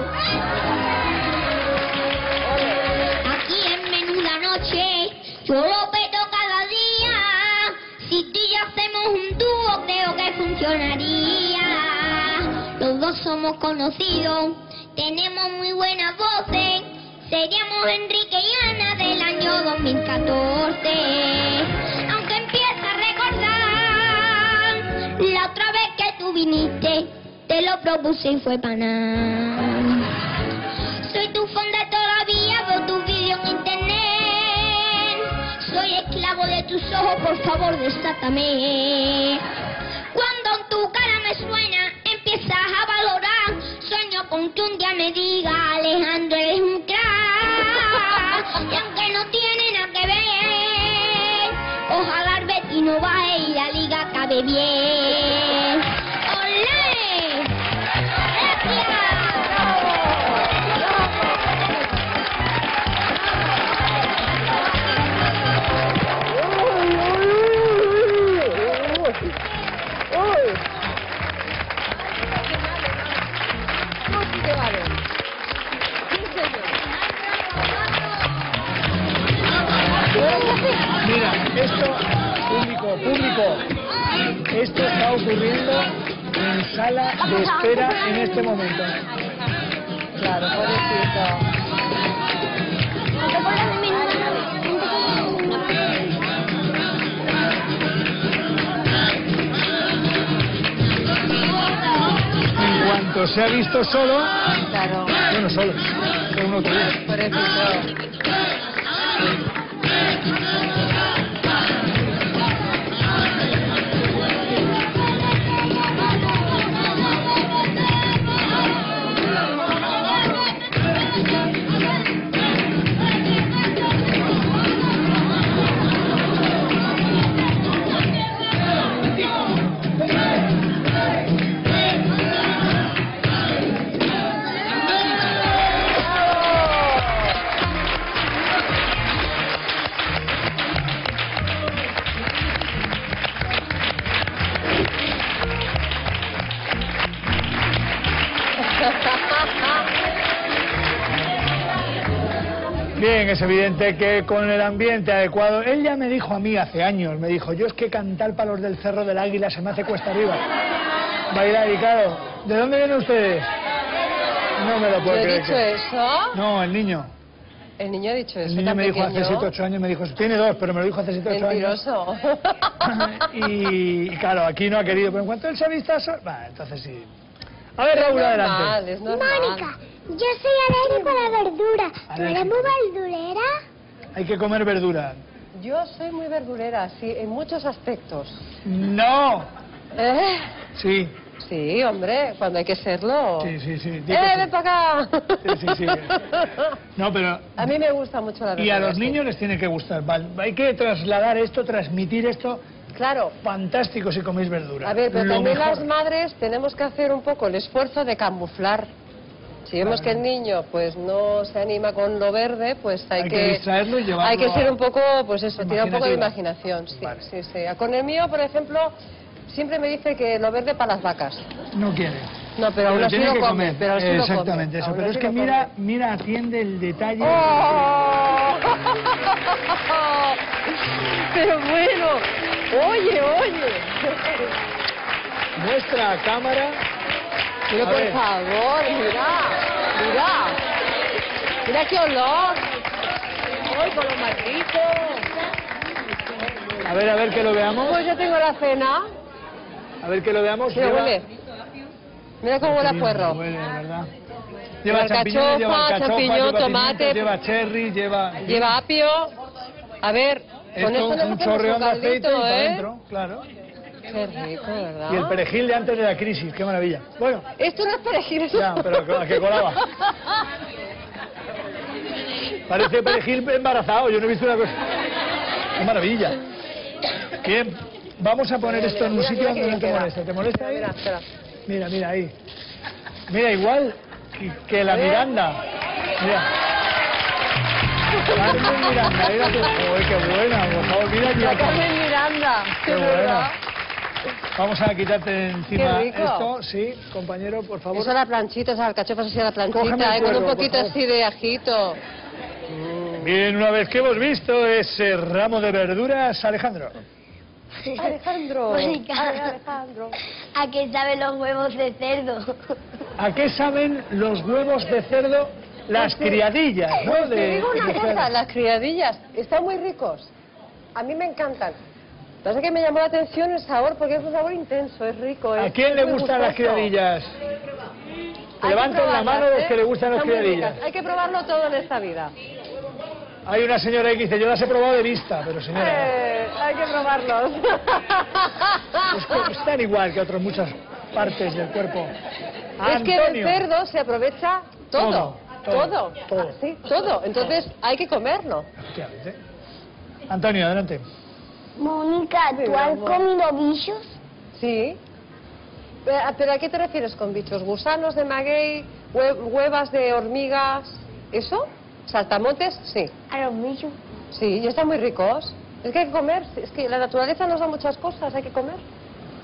Aquí en Menuda Noche, yo lo peto cada día. Si tú y yo hacemos un dúo, creo que funcionaría. Los dos somos conocidos, tenemos muy buenas voces. Seríamos Enrique y Ana del año dos mil catorce. Aunque empieza a recordar la otra vez que tú viniste, te lo propuse y fue para nada. Soy tu fan de todavía, veo tus vídeos en internet. Soy esclavo de tus ojos, por favor, desátame. Cuando tu cara me suena, empiezas a valorar. Sueño con que un día me diga, Alejandro, eres un crack. Y aunque no tiene nada que ver, ojalá el Betis no baje y la liga acabe bien. ¡Olé! Uy. No, sí que vale. Sí, señor. Mira, esto, público, público, esto está ocurriendo en sala de espera en este momento. Claro, pobrecito. En cuanto se ha visto solo, Claro. bueno, solo, con uno que viene. Pobrecito. Bien, es evidente que con el ambiente adecuado, él ya me dijo a mí hace años, me dijo, yo es que cantar para los del Cerro del Águila se me hace cuesta arriba. Bailar, y claro, ¿de dónde vienen ustedes? No me lo puedo ¿Yo he creer. dicho que- eso? No, el niño. El niño ha dicho eso. El niño tan me dijo hace pequeño. siete, ocho años, me dijo, tiene dos, pero me lo dijo hace siete, ocho años. Mentiroso. Y claro, aquí no ha querido, pero en cuanto él se ha visto solo... Va, entonces sí. A ver, Raúl, Es normal, adelante. es normal. Mónica, yo soy alérgico a la verdura. ¿Tú eres Alérgico. muy verdurera? Hay que comer verdura. Yo soy muy verdurera, sí, en muchos aspectos. ¡No! ¿Eh? Sí, Sí, hombre, cuando hay que serlo. sí, sí, sí. di que ¡Eh, sí. ven para acá! Sí, sí, sí. No, pero... A mí me gusta mucho la verdura. Y a los sí. niños les tiene que gustar. Vale, hay que trasladar esto, transmitir esto. Claro. Fantástico si coméis verdura. A ver, pero Lo también mejor. las madres tenemos que hacer un poco el esfuerzo de camuflar. Si vemos que el niño pues no se anima con lo verde, pues hay, Hay que distraerlo y llevarlo hay que ser a- un poco, pues eso, tirar un poco de Imaginativa. imaginación. Sí, Vale. sí, sí. Con el mío, por ejemplo, siempre me dice que lo verde para las vacas. No quiere. No, pero aún así tiene lo que come. comer. Pero así lo come. Exactamente eso. Aún Pero es así que lo mira, come. mira, atiende el detalle. ¡Oh! Pero bueno, oye, oye. Muestra a cámara. Pero A por ver. favor, mira, mira. Mira qué olor. ¡Ay, con lo más rico! A ver, a ver que lo veamos. Pues ya tengo la cena. A ver que lo veamos. Mira, Lleva- huele. Mira cómo huele a Bien, puerro. Huele, ¿verdad? Lleva Lleva champiñones, lleva alcachofa, alcachofa, champiñón, lleva tomate. pimientos, lleva cherry, lleva... Lleva apio. A ver, con Esto, esto nos un hacemos chorreón un de aceite y caldito, para ¿eh? adentro, claro. Qué rico, ¿verdad? Y el perejil de antes de la crisis, qué maravilla. Bueno, Esto no es perejil, eso. ya, pero que- que colaba. Parece perejil embarazado, yo no he visto una cosa. Qué maravilla. Bien, vamos a poner esto en un Mira, sitio mira donde qué no te queda. moleste. ¿Te molesta ahí? Mira, espera. Mira, mira ahí. Mira, igual que, que la A ver. Miranda. Mira. Carmen Miranda, mira que... Joder, qué buena, por favor, mira La aquí. Carmen Miranda. Qué es verdad. buena. Vamos a quitarte encima Qué rico. esto, sí, compañero, por favor. Eso a la planchita, esas alcachofas así a la Cógeme planchita, el ¿eh? Con un cuervo, poquito por favor. así de ajito. Bien, una vez que hemos visto ese ramo de verduras, Alejandro. Alejandro. Mónica. Ay, Alejandro. ¿A qué saben los huevos de cerdo? ¿A qué saben los huevos de cerdo? Las criadillas, ¿no? Pues te De- digo una de cosa, cerdo. las criadillas están muy ricos. A mí me encantan. Lo que pasa es que me llamó la atención el sabor, porque es un sabor intenso, es rico. ¿A es- quién es le muy gustan las gustoso. criadillas? Hay que Levanten la probarlas, mano los ¿eh? que le gustan las Están muy criadillas. ricas. Hay que probarlo todo en esta vida. Hay una señora ahí que dice, yo las he probado de vista, pero señora, Eh, hay que probarlos. es que están igual que otras muchas partes del cuerpo. Es que del Antonio. cerdo se aprovecha todo. Todo, todo, Todo. todo. Sí, todo. Entonces hay que comerlo. Efectivamente. Antonio, adelante. Mónica, Sí, ¿tú has amor. comido bichos? Sí. Pero, ¿pero a qué te refieres con bichos? ¿Gusanos de maguey? hue- ¿Huevas de hormigas? ¿Eso? ¿Saltamontes? Sí. A los bichos. Sí, y están muy ricos. Es que hay que comer. Es que la naturaleza nos da muchas cosas, hay que comer.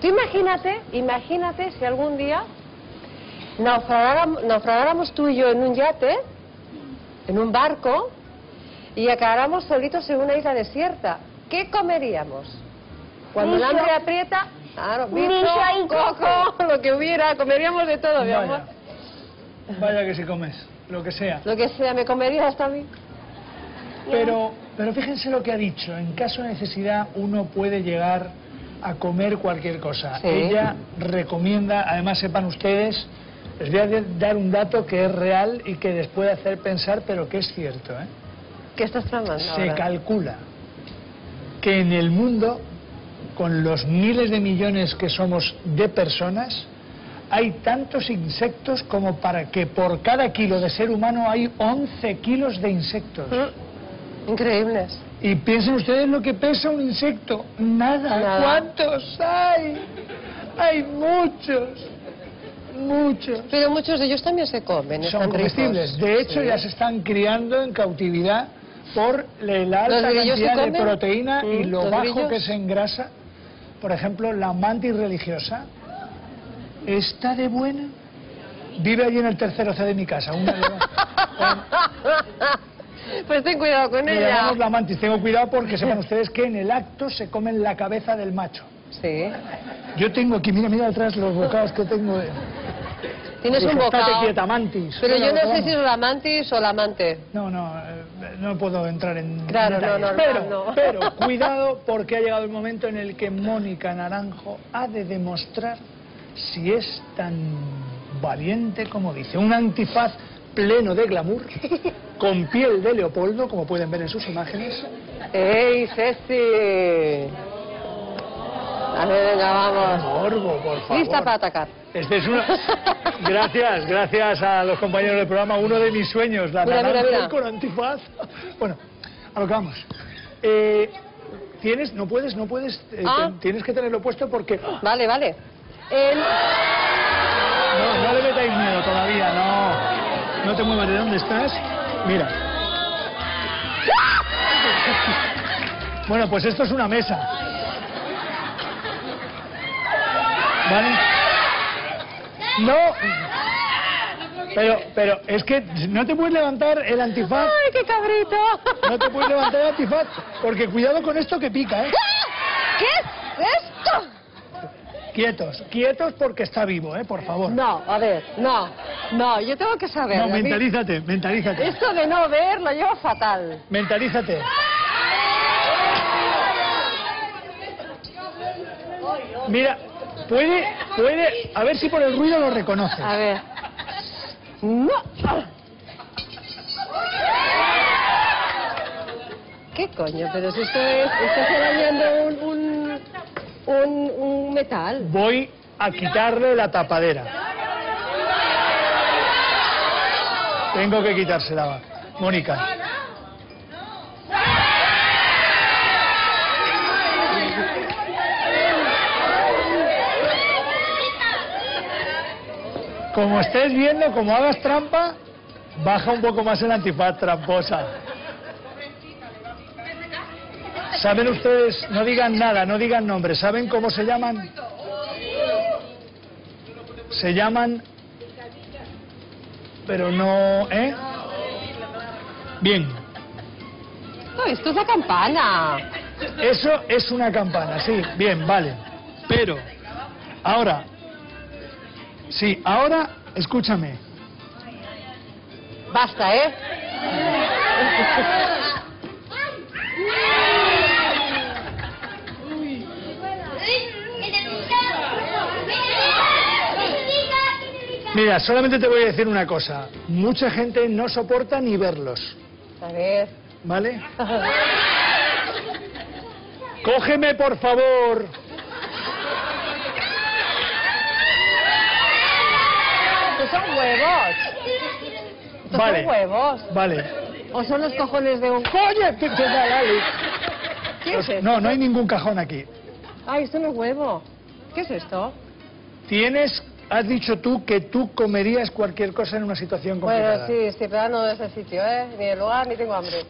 Tú imagínate, imagínate si algún día naufragáramos, naufragáramos tú y yo en un yate, en un barco, y acabáramos solitos en una isla desierta. ¿Qué comeríamos? Cuando el Bicho. hambre aprieta, claro, bicho, Bicho y coco, lo que hubiera, comeríamos de todo, mi amor. Vaya, vaya que si comes, lo que sea. Lo que sea, me comería hasta a mí. Pero, pero fíjense lo que ha dicho. En caso de necesidad, uno puede llegar a comer cualquier cosa. Sí. Ella recomienda, además sepan ustedes, les voy a de- dar un dato que es real y que les puede hacer pensar, pero que es cierto, ¿eh? ¿Qué estás tramando Se ahora? calcula que en el mundo, con los miles de millones que somos de personas, hay tantos insectos como para que por cada kilo de ser humano hay once kilos de insectos. Mm, Increíbles. Y piensen ustedes lo que pesa un insecto. Nada. Nada. ¿Cuántos hay? Hay muchos. Muchos. Pero muchos de ellos también se comen, Son están comestibles. ricos. De hecho, Sí. ya se están criando en cautividad por la alta ¿Los grillos se cantidad de comen? proteína y Mm, lo ¿los bajo grillos? que se engrasa. Por ejemplo, la mantis religiosa está de buena. Vive allí en el tercero C de mi casa. Una Pues ten cuidado con Le ella. llamamos la mantis. Tengo cuidado porque sepan ustedes que en el acto se comen la cabeza del macho. Sí. Yo tengo aquí, mira, mira atrás los bocados que tengo. de- Tienes un Dije, estate bocado. quieta, mantis. Pero Venga, yo no sé vamos. si es la mantis o la amante. No, no, eh, no puedo entrar en Claro, detalles. no, normal, pero, no. pero cuidado porque ha llegado el momento en el que Mónica Naranjo ha de demostrar si es tan valiente como dice. Un antifaz pleno de glamour, con piel de leopoldo, como pueden ver en sus imágenes. ¡Ey, Ceci! A ver, venga, vamos. Morbo, por favor. Lista para atacar. Este es una... Gracias, gracias a los compañeros del programa. Uno de mis sueños, la Mira, mira, naranja mira. con antifaz. Bueno, a lo que vamos. Eh, tienes, no puedes, no puedes, eh, Ah. te- tienes que tenerlo puesto porque... Vale, vale. El... No, no le metáis miedo todavía, no. No te muevas, ¿de dónde estás? Mira. Bueno, pues esto es una mesa. ¿Vale? No. Pero, pero es que no te puedes levantar el antifaz. ¡Ay, qué cabrito! No te puedes levantar el antifaz. Porque cuidado con esto que pica, ¿eh? ¿Qué es esto? Quietos, quietos porque está vivo, ¿eh? Por favor. No, a ver, no, no, yo tengo que saber. No, a mí- mentalízate, mentalízate. Esto de no ver lo llevo fatal. Mentalízate. Mira, puede, puede, a ver si por el ruido lo reconoce. A ver. No. ¿Qué coño? Pero si esto es, estás arañando un, un, un, un metal. Voy a quitarle la tapadera. Tengo que quitársela, va. Mónica. Como estés viendo, como hagas trampa, baja un poco más el antifaz, tramposa. ¿Saben ustedes? No digan nada, no digan nombres. ¿Saben cómo se llaman? Se llaman... Pero no... ¿Eh? Bien. No, esto es la campana. Eso es una campana, sí. Bien, vale. Pero... Ahora... Sí, ahora... Escúchame. Basta, ¿eh? Mira, solamente te voy a decir una cosa. Mucha gente no soporta ni verlos, A ver. ¿vale? Cógeme, por favor. Estos son huevos. Estos Vale. son huevos. Vale. O son los cojones de un... ¡Coño! Te- te da, Lali. ¿Qué es esto? No, no hay ningún cajón aquí. Ay, esto no es huevo. ¿Qué es esto? Tienes... Has dicho tú que tú comerías cualquier cosa en una situación complicada. Bueno, sí, sí, pero no de ese sitio, ¿eh? Ni de lugar, ni tengo hambre.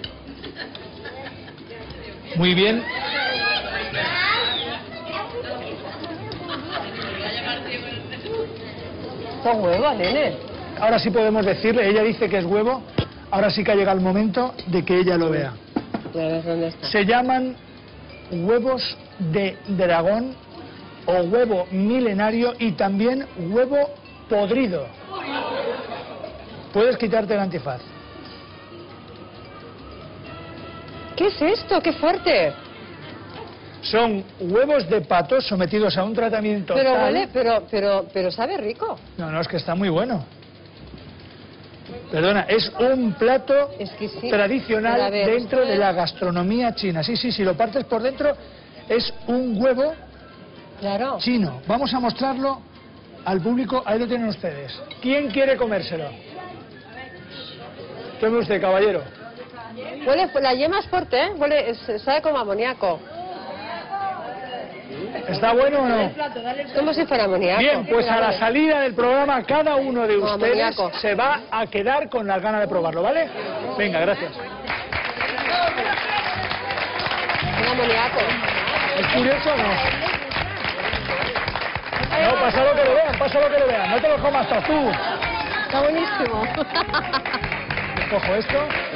Muy bien. Son huevos, nene. Ahora sí podemos decirle, ella dice que es huevo, ahora sí que ha llegado el momento de que ella lo vea. A ver, ¿dónde está? Se llaman huevos de dragón o huevo milenario y también huevo podrido. Puedes quitarte el antifaz. ¿Qué es esto? ¡Qué fuerte! Son huevos de pato sometidos a un tratamiento Pero tal... huele, pero, pero, pero sabe rico. No, no, es que está muy bueno. Perdona, es un plato Es que sí. tradicional Pero a ver, dentro esto de es- la gastronomía china. Sí, sí, si lo partes por dentro es un huevo Claro. chino. Vamos a mostrarlo al público. Ahí lo tienen ustedes. ¿Quién quiere comérselo? Tome usted, caballero. Huele, la yema es fuerte, ¿eh? Huele, es- sabe como amoníaco. ¿Está bueno o no? Como si fuera amoníaco. Bien, pues a la salida del programa cada uno de Como ustedes amoníaco. se va a quedar con las ganas de probarlo, ¿vale? Venga, gracias. Un amoníaco. ¿Es curioso o no? No, pasa lo que lo vean, pasa lo que lo vean. No te lo comas hasta tú. Está buenísimo. Cojo esto.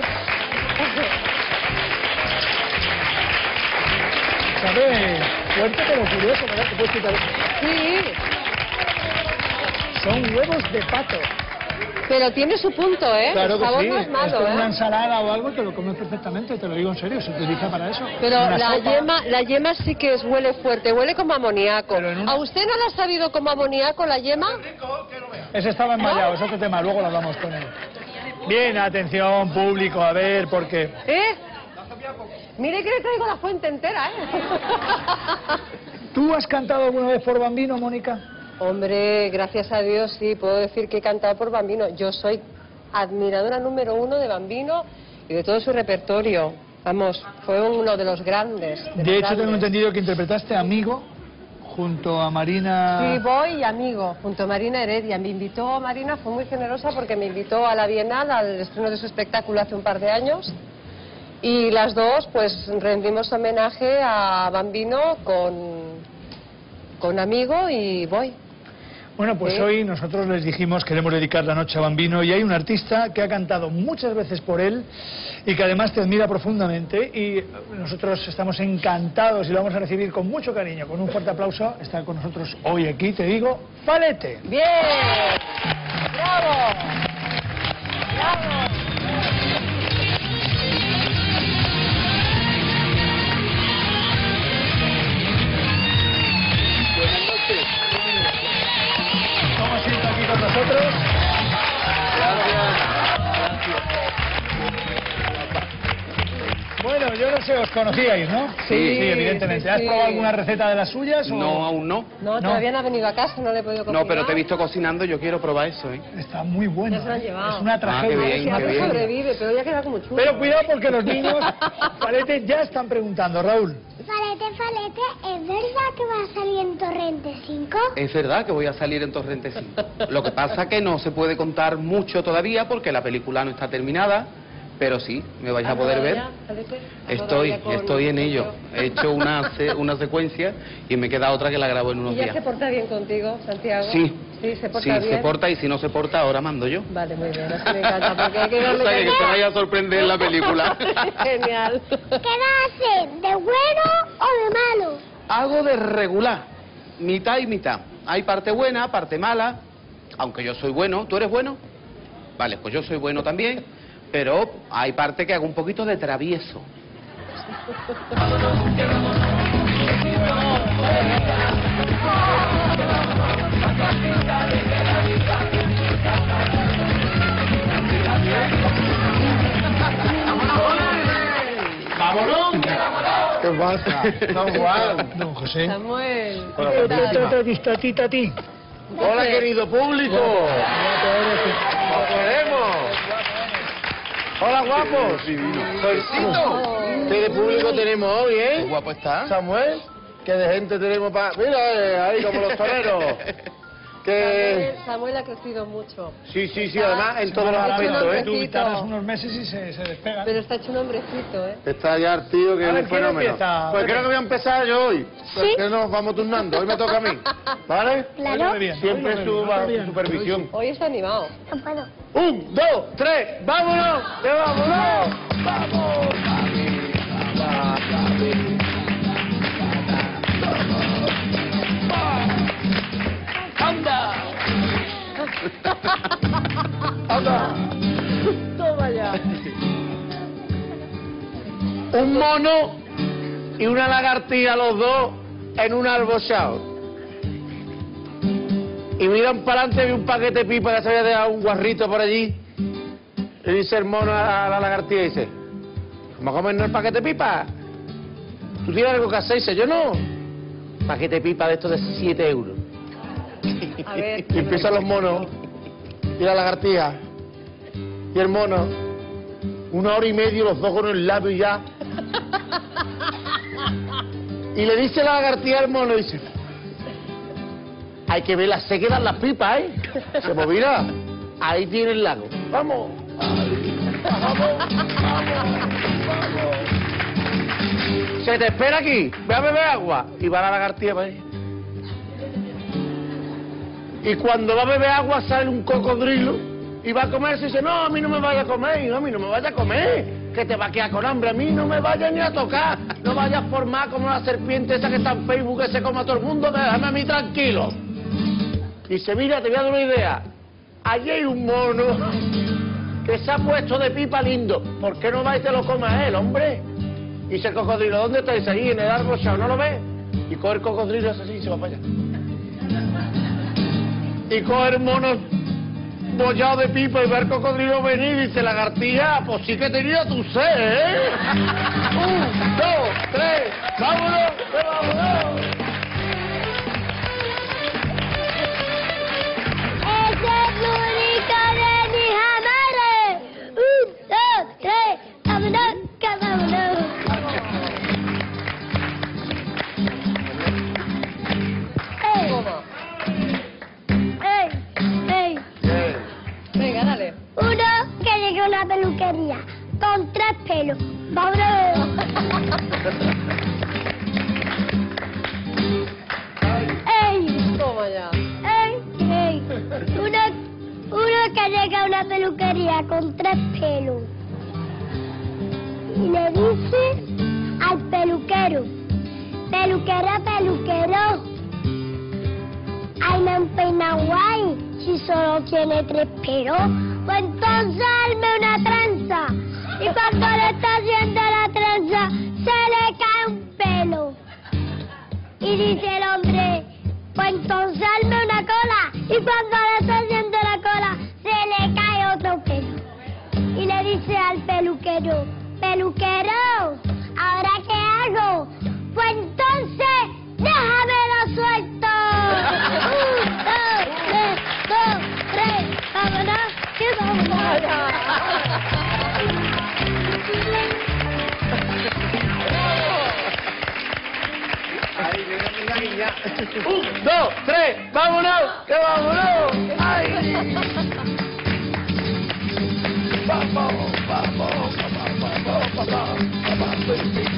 Sabe fuerte pero curioso, ¿verdad? Te puedes quitar. Sí, Son huevos de pato. pero tiene su punto, ¿eh? Claro El que sabor sí. no es malo, Esto en una ¿eh? ensalada o algo te lo comes perfectamente, te lo digo en serio, se utiliza para eso. Pero Una la sopa. yema, la yema sí que es, huele fuerte, huele como amoníaco. Pero en un- ¿A usted no le ha sabido como amoníaco la yema? Ese estaba enmayado, es otro tema, luego lo hablamos con él. Bien, atención, público, a ver, porque... ¿Eh? Mire que le traigo la fuente entera, ¿eh? ¿Tú has cantado alguna vez por Bambino, Mónica? Hombre, gracias a Dios sí, puedo decir que he cantado por Bambino. Yo soy admiradora número uno de Bambino y de todo su repertorio. Vamos, fue uno de los grandes. De los hecho, grandes. tengo entendido que interpretaste Amigo junto a Marina... Sí, voy y amigo, junto a Marina Heredia. Me invitó, Marina fue muy generosa porque me invitó a la Bienal, al estreno de su espectáculo hace un par de años. Y las dos, pues, rendimos homenaje a Bambino con, con amigo y voy. Bueno, pues Sí. hoy nosotros les dijimos queremos dedicar la noche a Bambino y hay un artista que ha cantado muchas veces por él y que además te admira profundamente y nosotros estamos encantados y lo vamos a recibir con mucho cariño, con un fuerte aplauso. Está con nosotros hoy aquí, te digo, Falete. ¡Bien! ¡Bravo! ¡Bravo! Toma asiento aquí con nosotros. Bueno, yo no sé, os conocíais, ¿no? Sí, evidentemente. sí, ¿Has sí. probado alguna receta de las suyas? o- No, aún no. No, No. todavía no ha venido a casa, no le he podido cocinar. No, pero te he visto cocinando, yo quiero probar eso, ¿eh? Está muy bueno. Ya se lo han ¿eh? llevado. Es una tragedia. qué bien, es una A ver si qué bien. tragedia. sobrevive, pero ya queda como chulo. Pero cuidado porque los niños, Falete, ya están preguntando. Raúl, Falete, Falete, ¿es verdad que va a salir en Torrente cinco? Es verdad que voy a salir en Torrente cinco. Lo que pasa que no se puede contar mucho todavía porque la película no está terminada, pero sí, me vais a poder ver. Estoy, estoy en ello. He hecho una, se- una secuencia y me queda otra que la grabo en unos ¿Y ya se días. porta bien contigo, Santiago? Sí, Sí, se porta sí, bien. se porta y si no se porta ahora mando yo. Vale, muy bien, así me encanta, porque hay que darle O sea, que cariño. te vaya a sorprender en la película. Genial. ¿Qué va a ser? ¿De bueno o de malo? Algo de regular, mitad y mitad. Hay parte buena, parte mala, aunque yo soy bueno. ¿Tú eres bueno? Vale, pues yo soy bueno también, pero hay parte que hago un poquito de travieso. ¡vámonos! ¿Qué pasa? Don Juan. Don José. Samuel. Hola, ¿qué tal? Tati, tati, tati. Hola, querido público. ¡Os queremos! Hola, guapos. Solcito. ¿Qué de público tenemos hoy, Qué eh? guapo está. Samuel, ¿qué de gente tenemos para...? Mira, eh, ahí como los toreros. Que... Samuel, Samuel ha crecido mucho. Sí, sí, sí, además en todos los Está hecho un aspectos, ¿eh? Tú hombrecito. tardas unos meses y se, se despega. Pero está hecho un hombrecito, ¿eh? Está ya el tío que A es ver, un ¿quién fenómeno. empieza? Pues creo que voy a empezar yo hoy. Sí. Que nos vamos turnando. Hoy me toca a mí. ¿Vale? Claro. Muy bien, Siempre muy su bien, bajo muy bien. supervisión. Hoy está animado. No puedo. Un, dos, tres, vámonos, que vámonos. Vamos, anda. Anda. Toma ya. Un mono y una lagartija, los dos, en un arbosado. Y miran para adelante, vi un paquete de pipa que se había dejado un guarrito por allí. Le dice el mono a la lagartija, dice, ¿vamos a comernos el paquete de pipa? ¿Tú tienes algo que hacer? Dice, yo no. Paquete de pipa de estos de siete euros. A ver. Y empiezan los monos, y la lagartija, y el mono, una hora y media, los dos con el labio ya. Y le dice la lagartija al mono, dice, hay que ver las se quedan las pipas, ¿eh? Se pues mira, ahí tiene el lago. Vamos, ahí, vamos, vamos, vamos. Se te espera aquí, ve a beber agua. Y va la lagartija para ahí. Y cuando va a beber agua sale un cocodrilo y va a comerse y dice, no, a mí no me vaya a comer, no, a mí no me vaya a comer, que te va a quedar con hambre, a mí no me vaya ni a tocar, no vayas a formar como la serpiente esa que está en Facebook que se come a todo el mundo, déjame a mí tranquilo. Y dice, mira, te voy a dar una idea, allí hay un mono que se ha puesto de pipa lindo, ¿por qué no va y te lo comas él, hombre? Y dice el cocodrilo, ¿dónde estáis? Ahí en el árbol, ¿no lo ves? Y coge el cocodrilo así y se va para allá. Y coge el mono bollado de pipa y ve al cocodrilo venir y dice, lagartija, pues sí que tenía tu sed, ¿eh? Un, dos, tres, vámonos, que vámonos. Ese es el único de mis amores. Un, dos, tres, vámonos, que vámonos. ¡Ey! Toma. ¡Ey! ¡Ey! Venga, dale. Uno que llegó a una peluquería con tres pelos. ¡Vámonos! ¡Ey! Toma ya. ¡Ey! ¡Ey! Uno, uno que llega a una peluquería con tres pelos y le dice al peluquero, peluquero, peluquero, ay, me han peinado guay, si solo tiene tres pelos, pues entonces hazme una trenza. Y cuando le está haciendo la trenza, se le cae un pelo. Y dice el hombre, pues entonces hazme una cola. Y cuando le está haciendo la cola, se le cae otro pelo. Y le dice al peluquero, peluquero, ¿ahora qué hago? Pues entonces, déjamelo suelto. Un, dos, tres, dos, tres, vámonos, que vámonos. Ahí viene la niña. Un, dos, tres, vámonos, que vámonos. Ay. Vamos, vamos, vamos, vamos, vamos.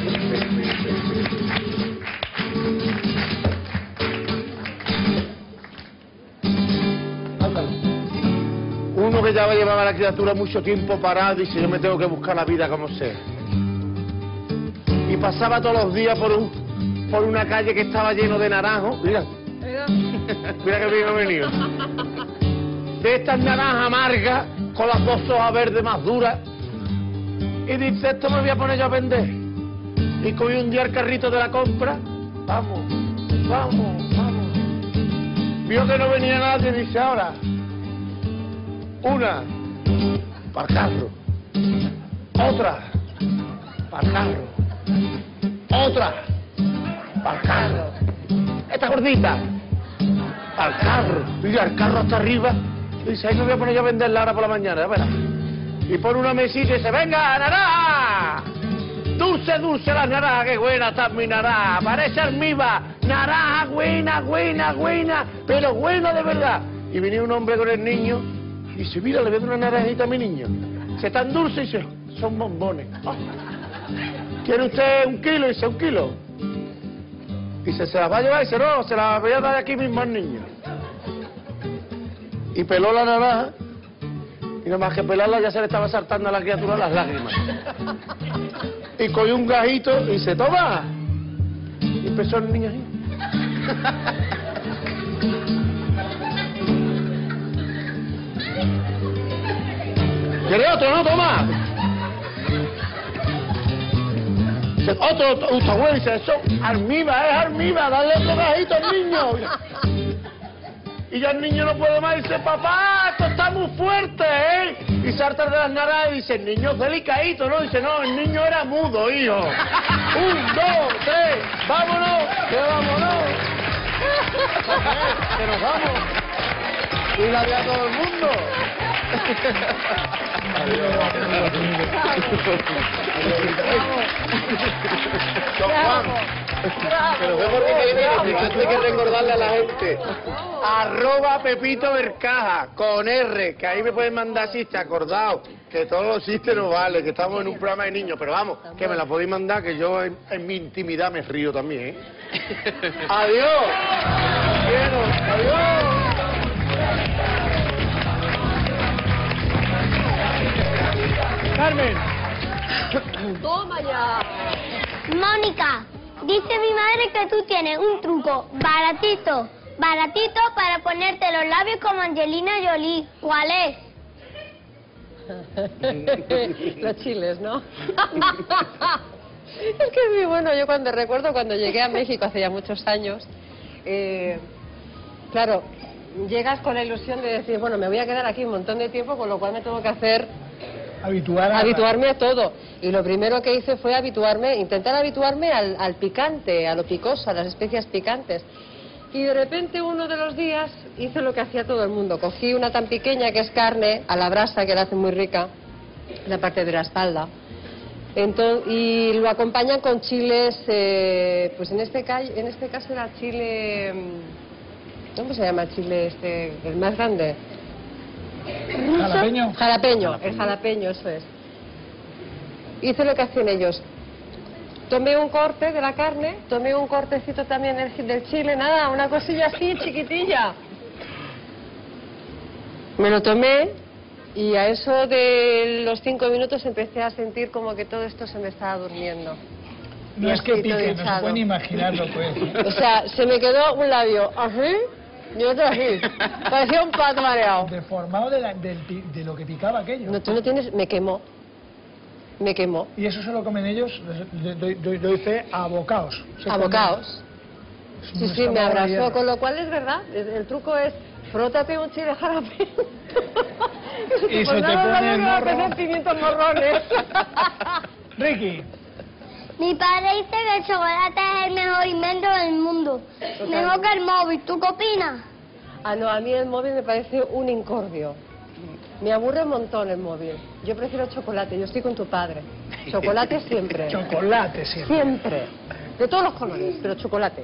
Uno que ya llevaba a la criatura mucho tiempo parado dice, yo me tengo que buscar la vida como sea. Y pasaba todos los días por un por una calle que estaba lleno de naranjos. Mira, mira que bien ha venido. De estas naranjas amargas, con las dos hojas verdes más duras. Y dice, esto me voy a poner yo a vender. Y cogí un día el carrito de la compra. Vamos, vamos, vamos. Vio que no venía nadie y dice, ahora, una, para el carro. Otra, para el carro. Otra, para el carro. Esta gordita, para el carro. Mira, el carro hasta arriba. Y dice, ahí me voy a poner yo a venderla ahora por la mañana, ya verás. Y pone una mesita y dice, venga, naranja. Dulce, dulce la naranja, qué buena está mi naranja. Parece almíbar. Naranja, buena, buena, buena. Pero buena de verdad. Y venía un hombre con el niño y dice, mira, le vendo una naranjita a mi niño. Se tan dulce y dice, son bombones. Oh. ¿Quiere usted un kilo? Y dice, un kilo. Dice, ¿se las va a llevar? Y dice, no, se las voy a dar aquí mismo al niño. Y peló la naranja. Y nada más que pelarla ya se le estaba saltando a la criatura las lágrimas. Y cogió un gajito y se toma. Y empezó el niño así. ¿Quiere otro? No, toma. Otro, otro, otro güey, dice, eso, almíbar, es almíbar, dale otro gajito al niño. Y ya el niño no puede más, dice, papá, esto está muy fuerte, ¿eh? Y salta de las naranjas y dice, el niño es delicadito, ¿no? Dice, no, el niño era mudo, hijo. Un, dos, tres, vámonos, que vámonos. Que nos vamos. Y la ve a todo el mundo. Don Juan, pero ve por qué hay que recordarle a la gente. Arroba Pepito Bercaja, con R, que ahí me pueden mandar chistes, acordaos, que todos los chistes no vale, que estamos en un programa de niños, pero vamos, que me la podéis mandar, que yo en, en mi intimidad me río también, ¿eh? Adiós. Quiero, adiós. Carmen. Toma ya. Mónica, dice mi madre que tú tienes un truco baratito, baratito para ponerte los labios como Angelina Jolie. ¿Cuál es? Los chiles, ¿no? Es que es muy bueno. Yo cuando recuerdo cuando llegué a México hace ya muchos años, eh, claro, llegas con la ilusión de decir, bueno, me voy a quedar aquí un montón de tiempo, con lo cual me tengo que hacer... Habituar a... habituarme a todo. Y lo primero que hice fue habituarme, intentar habituarme al, al picante, a lo picoso, a las especias picantes. Y de repente uno de los días hice lo que hacía todo el mundo. Cogí una tan pequeña que es carne, a la brasa, que la hace muy rica, la parte de la espalda. Entonces, y lo acompañan con chiles, eh, pues en este, ca en este caso era chile... ¿Cómo se llama el chile este, el más grande? ¿Jalapeño? Jalapeño, el jalapeño, eso es. Hice lo que hacían ellos. Tomé un corte de la carne, tomé un cortecito también del, del chile, nada, una cosilla así, chiquitilla. Me lo tomé y a eso de los cinco minutos empecé a sentir como que todo esto se me estaba durmiendo. No Y es que así, todo pique, no se hinchado. puede ni imaginarlo, pues. O sea, se me quedó un labio así y otro así. Parecía un pato mareado. Deformado de, la, del pi- de lo que picaba aquello. No, tú no tienes... Me quemó. Me quemó. Y eso se lo comen ellos, le doy, doy, doy fe a bocaos. Se A comen- bocaos. Es Sí, un sí, me estómago abrazó, lleno. con lo cual es verdad. El, el truco es, frótate un chile jalapeño. Y se te pone el morro. quinientos morrones. Ricky, Mi padre dice que el chocolate es el mejor invento del mundo. Mejor que el móvil. ¿Tú qué opinas? Ah, no, a mí el móvil me parece un incordio. Me aburre un montón el móvil. Yo prefiero chocolate, yo estoy con tu padre. Chocolate siempre. chocolate siempre. Siempre. De todos los colores, pero chocolate.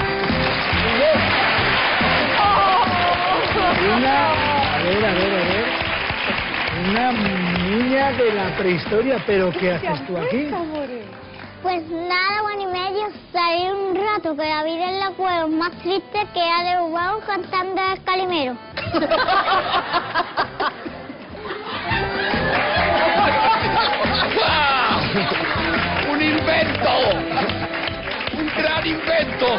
Una, a ver, a ver, a ver. Una niña de la prehistoria, pero ¿qué haces tú aquí? Pues nada, bueno y medio, salí un rato que la vida en la cueva es más triste que a de huevos cantando el calimero. ¡Un invento! ¡Un gran invento!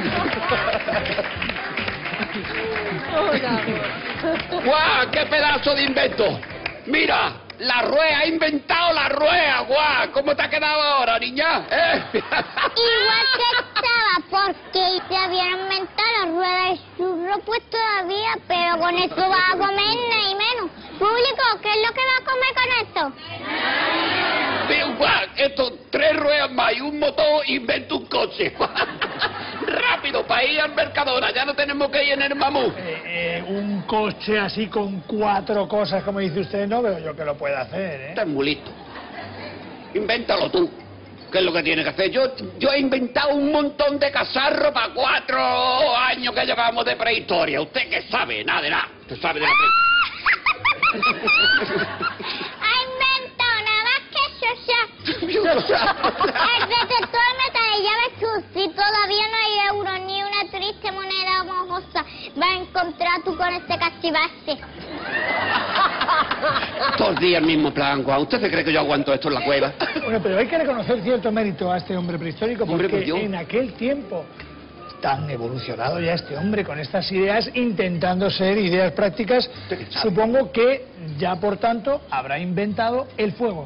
¡Guau! ¡Qué pedazo de invento! ¡Mira! ¡La rueda! ¡Ha inventado la rueda! ¡Guau! ¿Cómo te ha quedado ahora, niña? ¿Eh? Igual que estaba, porque te habían inventado la rueda de churro pues todavía, pero con esto vas a comer ni menos. Público, ¿qué es lo que vas a comer con esto? Digo, guau, esto, tres ruedas más y un motor, invento un coche. Rápido, para ir al Mercadona, ya no tenemos que ir en el mamú. Eh, eh, un coche así con cuatro cosas, como dice usted, no veo yo que lo pueda hacer, ¿eh? Estás muy listo. Invéntalo tú. ¿Qué es lo que tiene que hacer? Yo, yo he inventado un montón de cacharros para cuatro años que llevamos de prehistoria. ¿Usted qué sabe? Nada de nada. ¿Usted sabe de la prehistoria? Ha inventado nada más que Shosha. El detector de metal de llaves tú, si todavía no hay euros ni una triste moneda mojosa, vas a encontrar tú con este cachivache. Todos los días el mismo plan, Juan. ¿Usted se cree que yo aguanto esto en la cueva? Bueno, pero hay que reconocer cierto mérito a este hombre prehistórico porque Hombre, pues yo- en aquel tiempo tan evolucionado ya este hombre con estas ideas, intentando ser ideas prácticas, qué sabe? supongo que ya por tanto habrá inventado el fuego.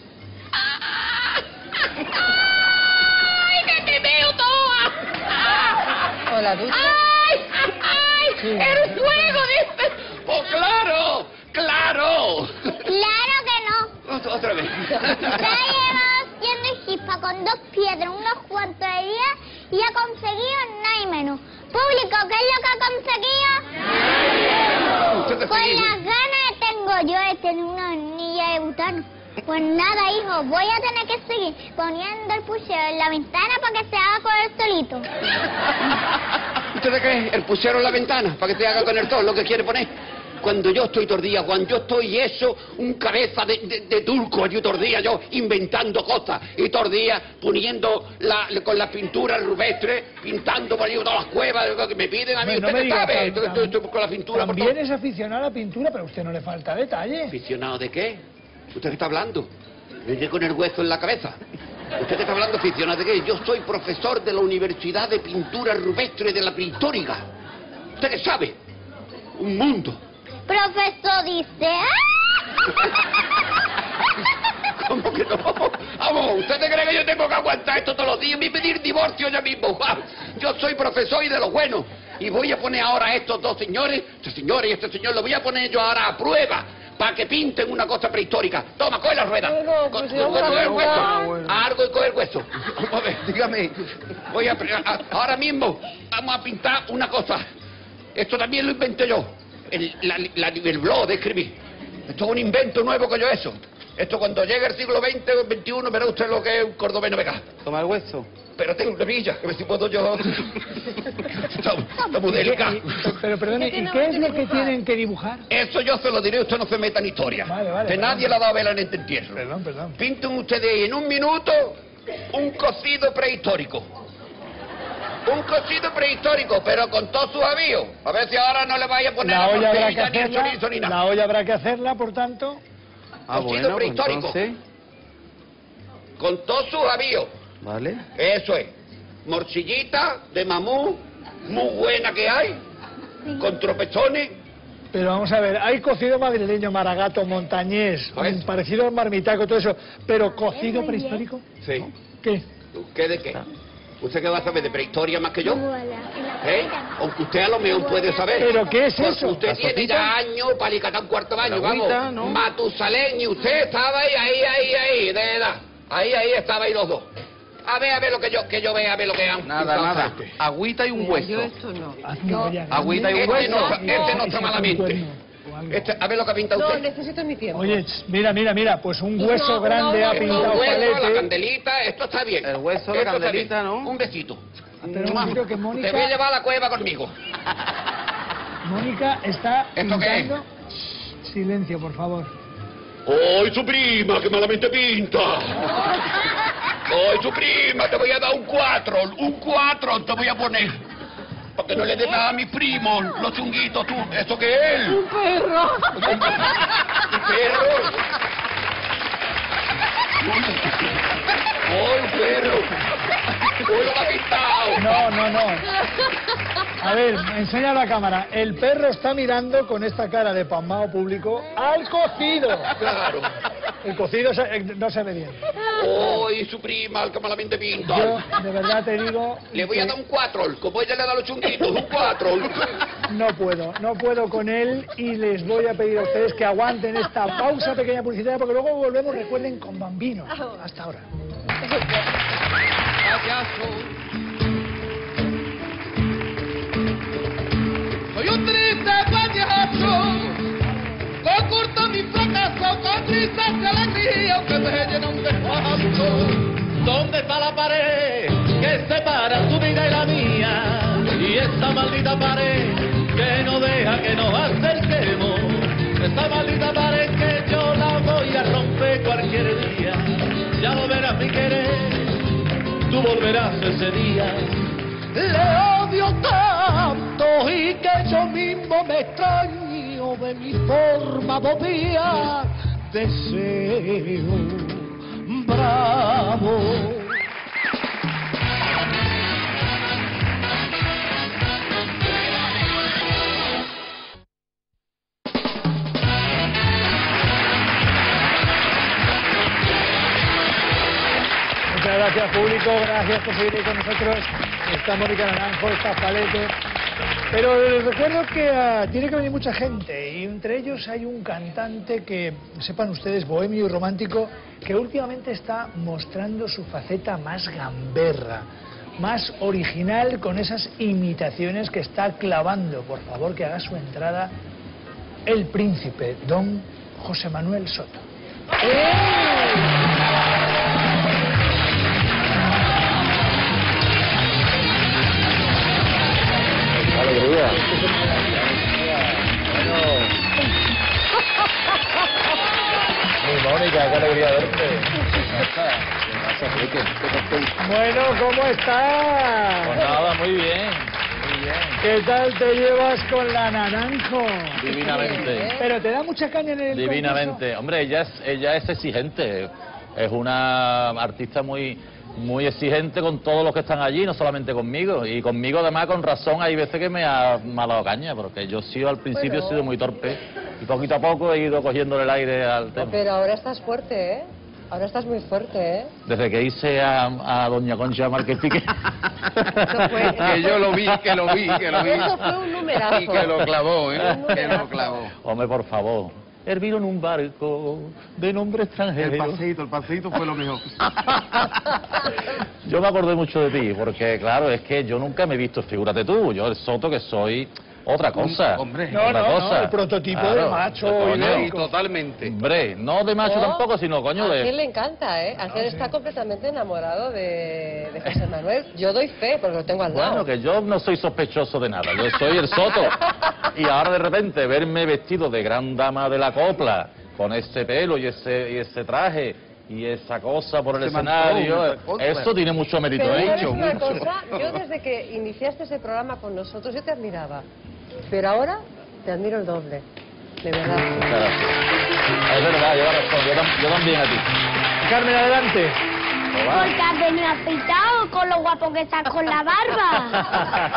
¡Ay, que te veo toda! Hola, Dulce. ¡Ay, ay! Sí. ¡El fuego, dice! ¡Oh, claro! ¡Claro! Claro que no. Otra, otra vez. Ya lleva haciendo chispa con dos piedras unos cuantos de días y ha conseguido nada y menos. Público, ¿qué es lo que ha conseguido? Usted te Con sigue. las ganas que tengo yo de tener una hornilla de butano. Pues nada, hijo, voy a tener que seguir poniendo el puchero en la ventana para que se haga con el solito. ¿Usted te cree? El pusieron en la ventana para que te haga con el todo lo que quiere poner. Cuando yo estoy todo el día, cuando yo estoy eso, un cabeza de, de, de turco, yo todo el día, yo inventando cosas, y todo el día poniendo la, con las pinturas rupestres, pintando por ahí todas las cuevas, lo que me piden a mí. Bueno, no ¿Usted me qué diga, sabe? tam- Estoy, estoy- estoy con la pintura por todo. También es aficionado a la pintura, pero a usted no le falta detalle. ¿Aficionado de qué? ¿Usted qué está hablando? Viene con el hueso en la cabeza. ¿Usted qué está hablando aficionado de qué? Yo soy profesor de la Universidad de Pintura Rupestre de la Prehistórica. ¿Usted qué sabe? Un mundo. Profesor dice... ¡ah! ¿Cómo que no? Vamos, ¿usted te cree que yo tengo que aguantar esto todos los días y pedir divorcio ya mismo? Juan? Yo soy profesor y de lo bueno. Y voy a poner ahora a estos dos señores, este señor y este señor, lo voy a poner yo ahora a prueba para que pinten una cosa prehistórica. Toma, coge la rueda. Pero, Co- pues, co- vamos a coge el hueso. pintar. Algo y coge el hueso. Vamos a ver, dígame. Voy a, a- ahora mismo vamos a pintar una cosa. Esto también lo inventé yo. El, la, la, el blog de escribir. Esto es un invento nuevo que yo he hecho. Esto cuando llegue el siglo veinte o veintiuno verá usted lo que es un cordobeno vegano. Toma el hueso. Pero tengo una villa, que ver si puedo yo... Está está muy ¿Y qué- delicado. y- pero perdone, ¿y qué es lo que tienen que dibujar? Eso yo se lo diré, usted no se meta en historia. Vale, vale, que perdón. nadie le ha dado vela en este entierro. Perdón, perdón. Pinten ustedes ahí en un minuto un cocido prehistórico. Un cocido prehistórico, pero con todos sus avíos. A ver si ahora no le vaya a poner La la olla habrá que morcilla, ni el hacerla, chorizo, ni nada. la olla habrá que hacerla, por tanto. Ah, Cocido bueno, pues prehistórico. entonces... Con todos sus avíos. Vale. Eso es. Morcillita de mamú, muy buena que hay, con tropezones. Pero vamos a ver, hay cocido madrileño, maragato, montañés, Pues. mm, parecido al marmitaco, todo eso, pero cocido prehistórico, Sí. ¿qué? ¿Qué de qué? ¿Usted qué va a saber de prehistoria más que yo? Como la- en la ¿Eh? carita. Aunque usted a lo mejor puede saber. ¿Pero qué es Porque eso? usted ¿La tiene sopita? ya años para alicatar un cuarto baño, La agüita, vamos. ¿no? Matusalén, y usted estaba ahí, ahí, ahí, ahí, de edad. Ahí, ahí estaba ahí los dos. A ver, a ver lo que yo, que yo vea, a ver lo que han Nada, pintado nada. este. Agüita y un Mira, hueso. yo esto no. Haz una No. olla grande. Agüita y un Este hueso. no, está- este no Y está saca un malamente. cuerno o algo. Este, a ver lo que ha pintado No, usted. necesito mi tiempo. Oye, ch, mira, mira, mira, pues un No, hueso no, grande no, ha no, pintado Un hueso, la palete. candelita, esto está bien. El hueso, la Esto está candelita, bien. ¿no? Un besito. Pero un Mua. momento que Mónica- Te voy a llevar a la cueva conmigo. Mónica está ¿Esto qué es? pintando. Silencio, por favor. ¡Ay, su prima, que malamente pinta! ¡Ay, su prima, te voy a dar un cuatro! ¡Un cuatro te voy a poner! Para que no le des nada a mis primos, los chunguitos, tú. ¿Eso qué es? Un perro. ¿Un perro? ¡Ay, un perro! ¡Uy, lo ha pintado! No, no, no. A ver, enseña a la cámara. El perro está mirando con esta cara de pasmado público al cocido. Claro. El cocido se- eh, no se ve bien. ¡Ay, su prima, que malamente pinta! Yo, de verdad te digo... Le voy a que dar un cuatro, como ella le da a los chunguitos, un cuatro. no puedo, no puedo con él y les voy a pedir a ustedes que aguanten esta pausa pequeña publicitaria porque luego volvemos, recuerden, con Bambino. Hasta ahora. Soy un triste payaso, oculto mi fracaso, con risas de alegría que me llenan de espanto. ¿Dónde está la pared que separa tu vida y la mía? Y esta maldita pared que no deja que nos acerquemos. Esta maldita pared que yo la voy a romper cualquier día. Ya lo verás mi querer, tú volverás ese día. Le odio tanto y que yo mismo me extraño de mi forma bobía. Deseo bravo. Muchas gracias, público, gracias por seguir ahí con nosotros. Está Mónica Naranjo, está Palete. Pero les recuerdo que uh, tiene que venir mucha gente, y entre ellos hay un cantante que, sepan ustedes, bohemio y romántico, que últimamente está mostrando su faceta más gamberra, más original, con esas imitaciones que está clavando. Por favor, que haga su entrada el príncipe, don José Manuel Soto. Alegría. Mi Mónica, qué alegría verte. Bueno, ¿cómo estás? Pues nada, muy bien, muy bien. ¿Qué tal te llevas con la Naranjo? Divinamente. Pero te da mucha caña en el Divinamente. concurso. Hombre, ella es, ella es exigente. Es una artista muy... muy exigente con todos los que están allí, no solamente conmigo. Y conmigo, además, con razón, hay veces que me ha, me ha dado caña, porque yo sí, al principio Bueno. he sido muy torpe. Y poquito a poco he ido cogiéndole el aire al tema. Pero ahora estás fuerte, ¿eh? Ahora estás muy fuerte, ¿eh? Desde que hice a, a doña Concha Márquez Pique. Eso fue- Que yo lo vi, que lo vi, que lo vi. Eso fue un numerazo. Y que lo clavó, ¿eh? Un Que lo numerazo. clavó. Hombre, por favor. Él vino en un barco de nombre extranjero. El paseíto, el paseíto fue lo mejor. Yo me acordé mucho de ti, porque claro, es que yo nunca me he visto, figúrate tú, yo el Soto que soy otra cosa. Hombre. No, otra no, cosa. no, el prototipo Claro, de macho de y coño. de- Sí, totalmente. Hombre, no de macho No, tampoco, sino coño A de... Ángel le encanta, ¿eh? Ángel está completamente enamorado de, de José Manuel. Yo doy fe, porque lo tengo al lado. Bueno, que yo no soy sospechoso de nada, yo soy el Soto. Y ahora de repente verme vestido de gran dama de la copla, con ese pelo y ese, y ese traje y esa cosa por el Ese escenario, mantón, esa cosa. eso tiene mucho mérito, Pero ¿eh? ¿sabes Mucho, una mucho. cosa? Yo desde que iniciaste ese programa con nosotros, yo te admiraba. Pero ahora te admiro el doble. De verdad. Muchas gracias. Es verdad, lleva razón, yo, tam- yo también a ti. Carmen, adelante. Pues va. Porque has venido afeitado con lo guapo que estás con la barba.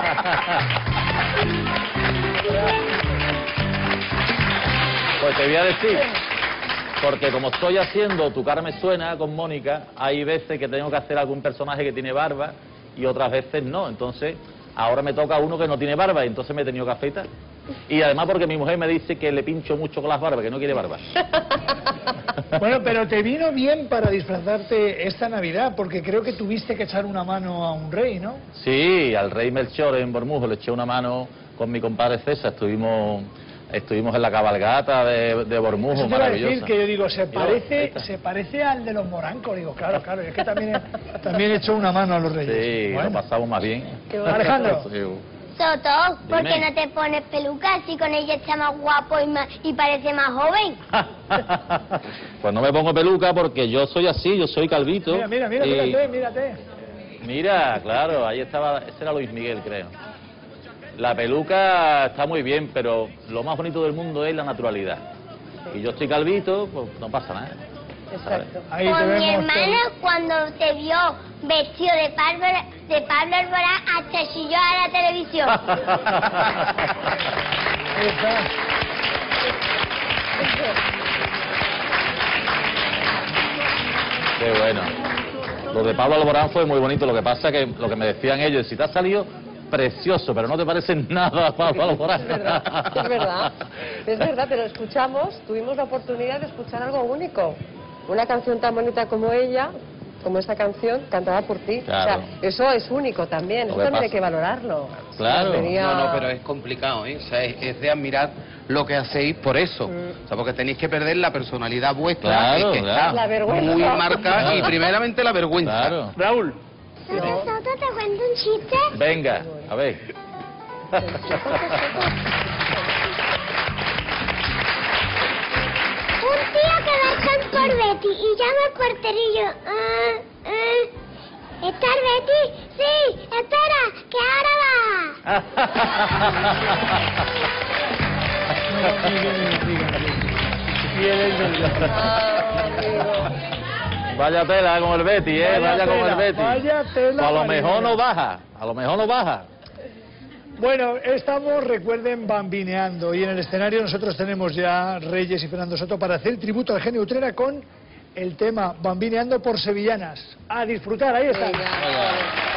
Pues te voy a decir, porque como estoy haciendo Tu cara me suena con Mónica, hay veces que tengo que hacer algún personaje que tiene barba y otras veces no. Entonces, ahora me toca uno que no tiene barba y entonces me he tenido que afeitar. Y además porque mi mujer me dice que le pincho mucho con las barbas, que no quiere barba. Bueno, pero te vino bien para disfrazarte esta Navidad, porque creo que tuviste que echar una mano a un rey, ¿no? Sí, al rey Melchor en Bormujo le eché una mano con mi compadre César, estuvimos estuvimos en la cabalgata de, de Bormujo, Eso te iba a decir, maravillosa. que yo digo, se Mira, ahí parece, está. se parece al de los morancos. Digo, claro, claro, es que también he, también he hecho una mano a los reyes. Sí, Bueno. lo pasamos más bien. Qué bonito. Alejandro. Sí. Soto, ¿por qué Dime. no te pones peluca así con ella está más guapo y, más, y parece más joven? Pues no me pongo peluca porque yo soy así, yo soy calvito. Mira, mira, mira, y- mírate, mírate. Mira, claro, ahí estaba, ese era Luis Miguel, creo. La peluca está muy bien, pero lo más bonito del mundo es la naturalidad. Y yo estoy calvito, pues no pasa nada. Exacto. Ahí te Pues mi vemos. hermana cuando te vio vestido de Pablo, de Pablo Alborán hasta chilló a la televisión. Ahí está. Qué bueno. Lo de Pablo Alborán fue muy bonito. Lo que pasa que lo que me decían ellos, si te ha salido precioso, pero no te parece nada a Pablo Alborán. Es verdad, es verdad, es verdad, pero escuchamos, tuvimos la oportunidad de escuchar algo único. Una canción tan bonita como ella, como esta canción, cantada por ti. Claro. O sea, eso es único también, Lo eso que también hay pasa- que valorarlo. Claro. Debería- No, no, pero es complicado, ¿eh? O sea, es, es de admirar lo que hacéis por eso. Mm. O sea, porque tenéis que perder la personalidad vuestra, Claro, que claro. está La vergüenza. muy marcada, y Claro. primeramente la vergüenza. Claro. Raúl. Soto, Soto, ¿te cuento un chiste? Venga, a ver. Un tío que marchan por Betty y llama al porterillo. Ah, ah. ¿Estás Betty? Sí, espera, que ahora Vaya tela con el Betty, ¿eh? Vaya Vaya, con tela, el Betty. vaya tela, a lo mejor marinera. no baja, a lo mejor no baja. Bueno, estamos, recuerden, bambineando. Y en el escenario nosotros tenemos ya Reyes y Fernando Soto para hacer tributo al genio Utrera con el tema Bambineando por Sevillanas. A disfrutar, ahí está. Venga.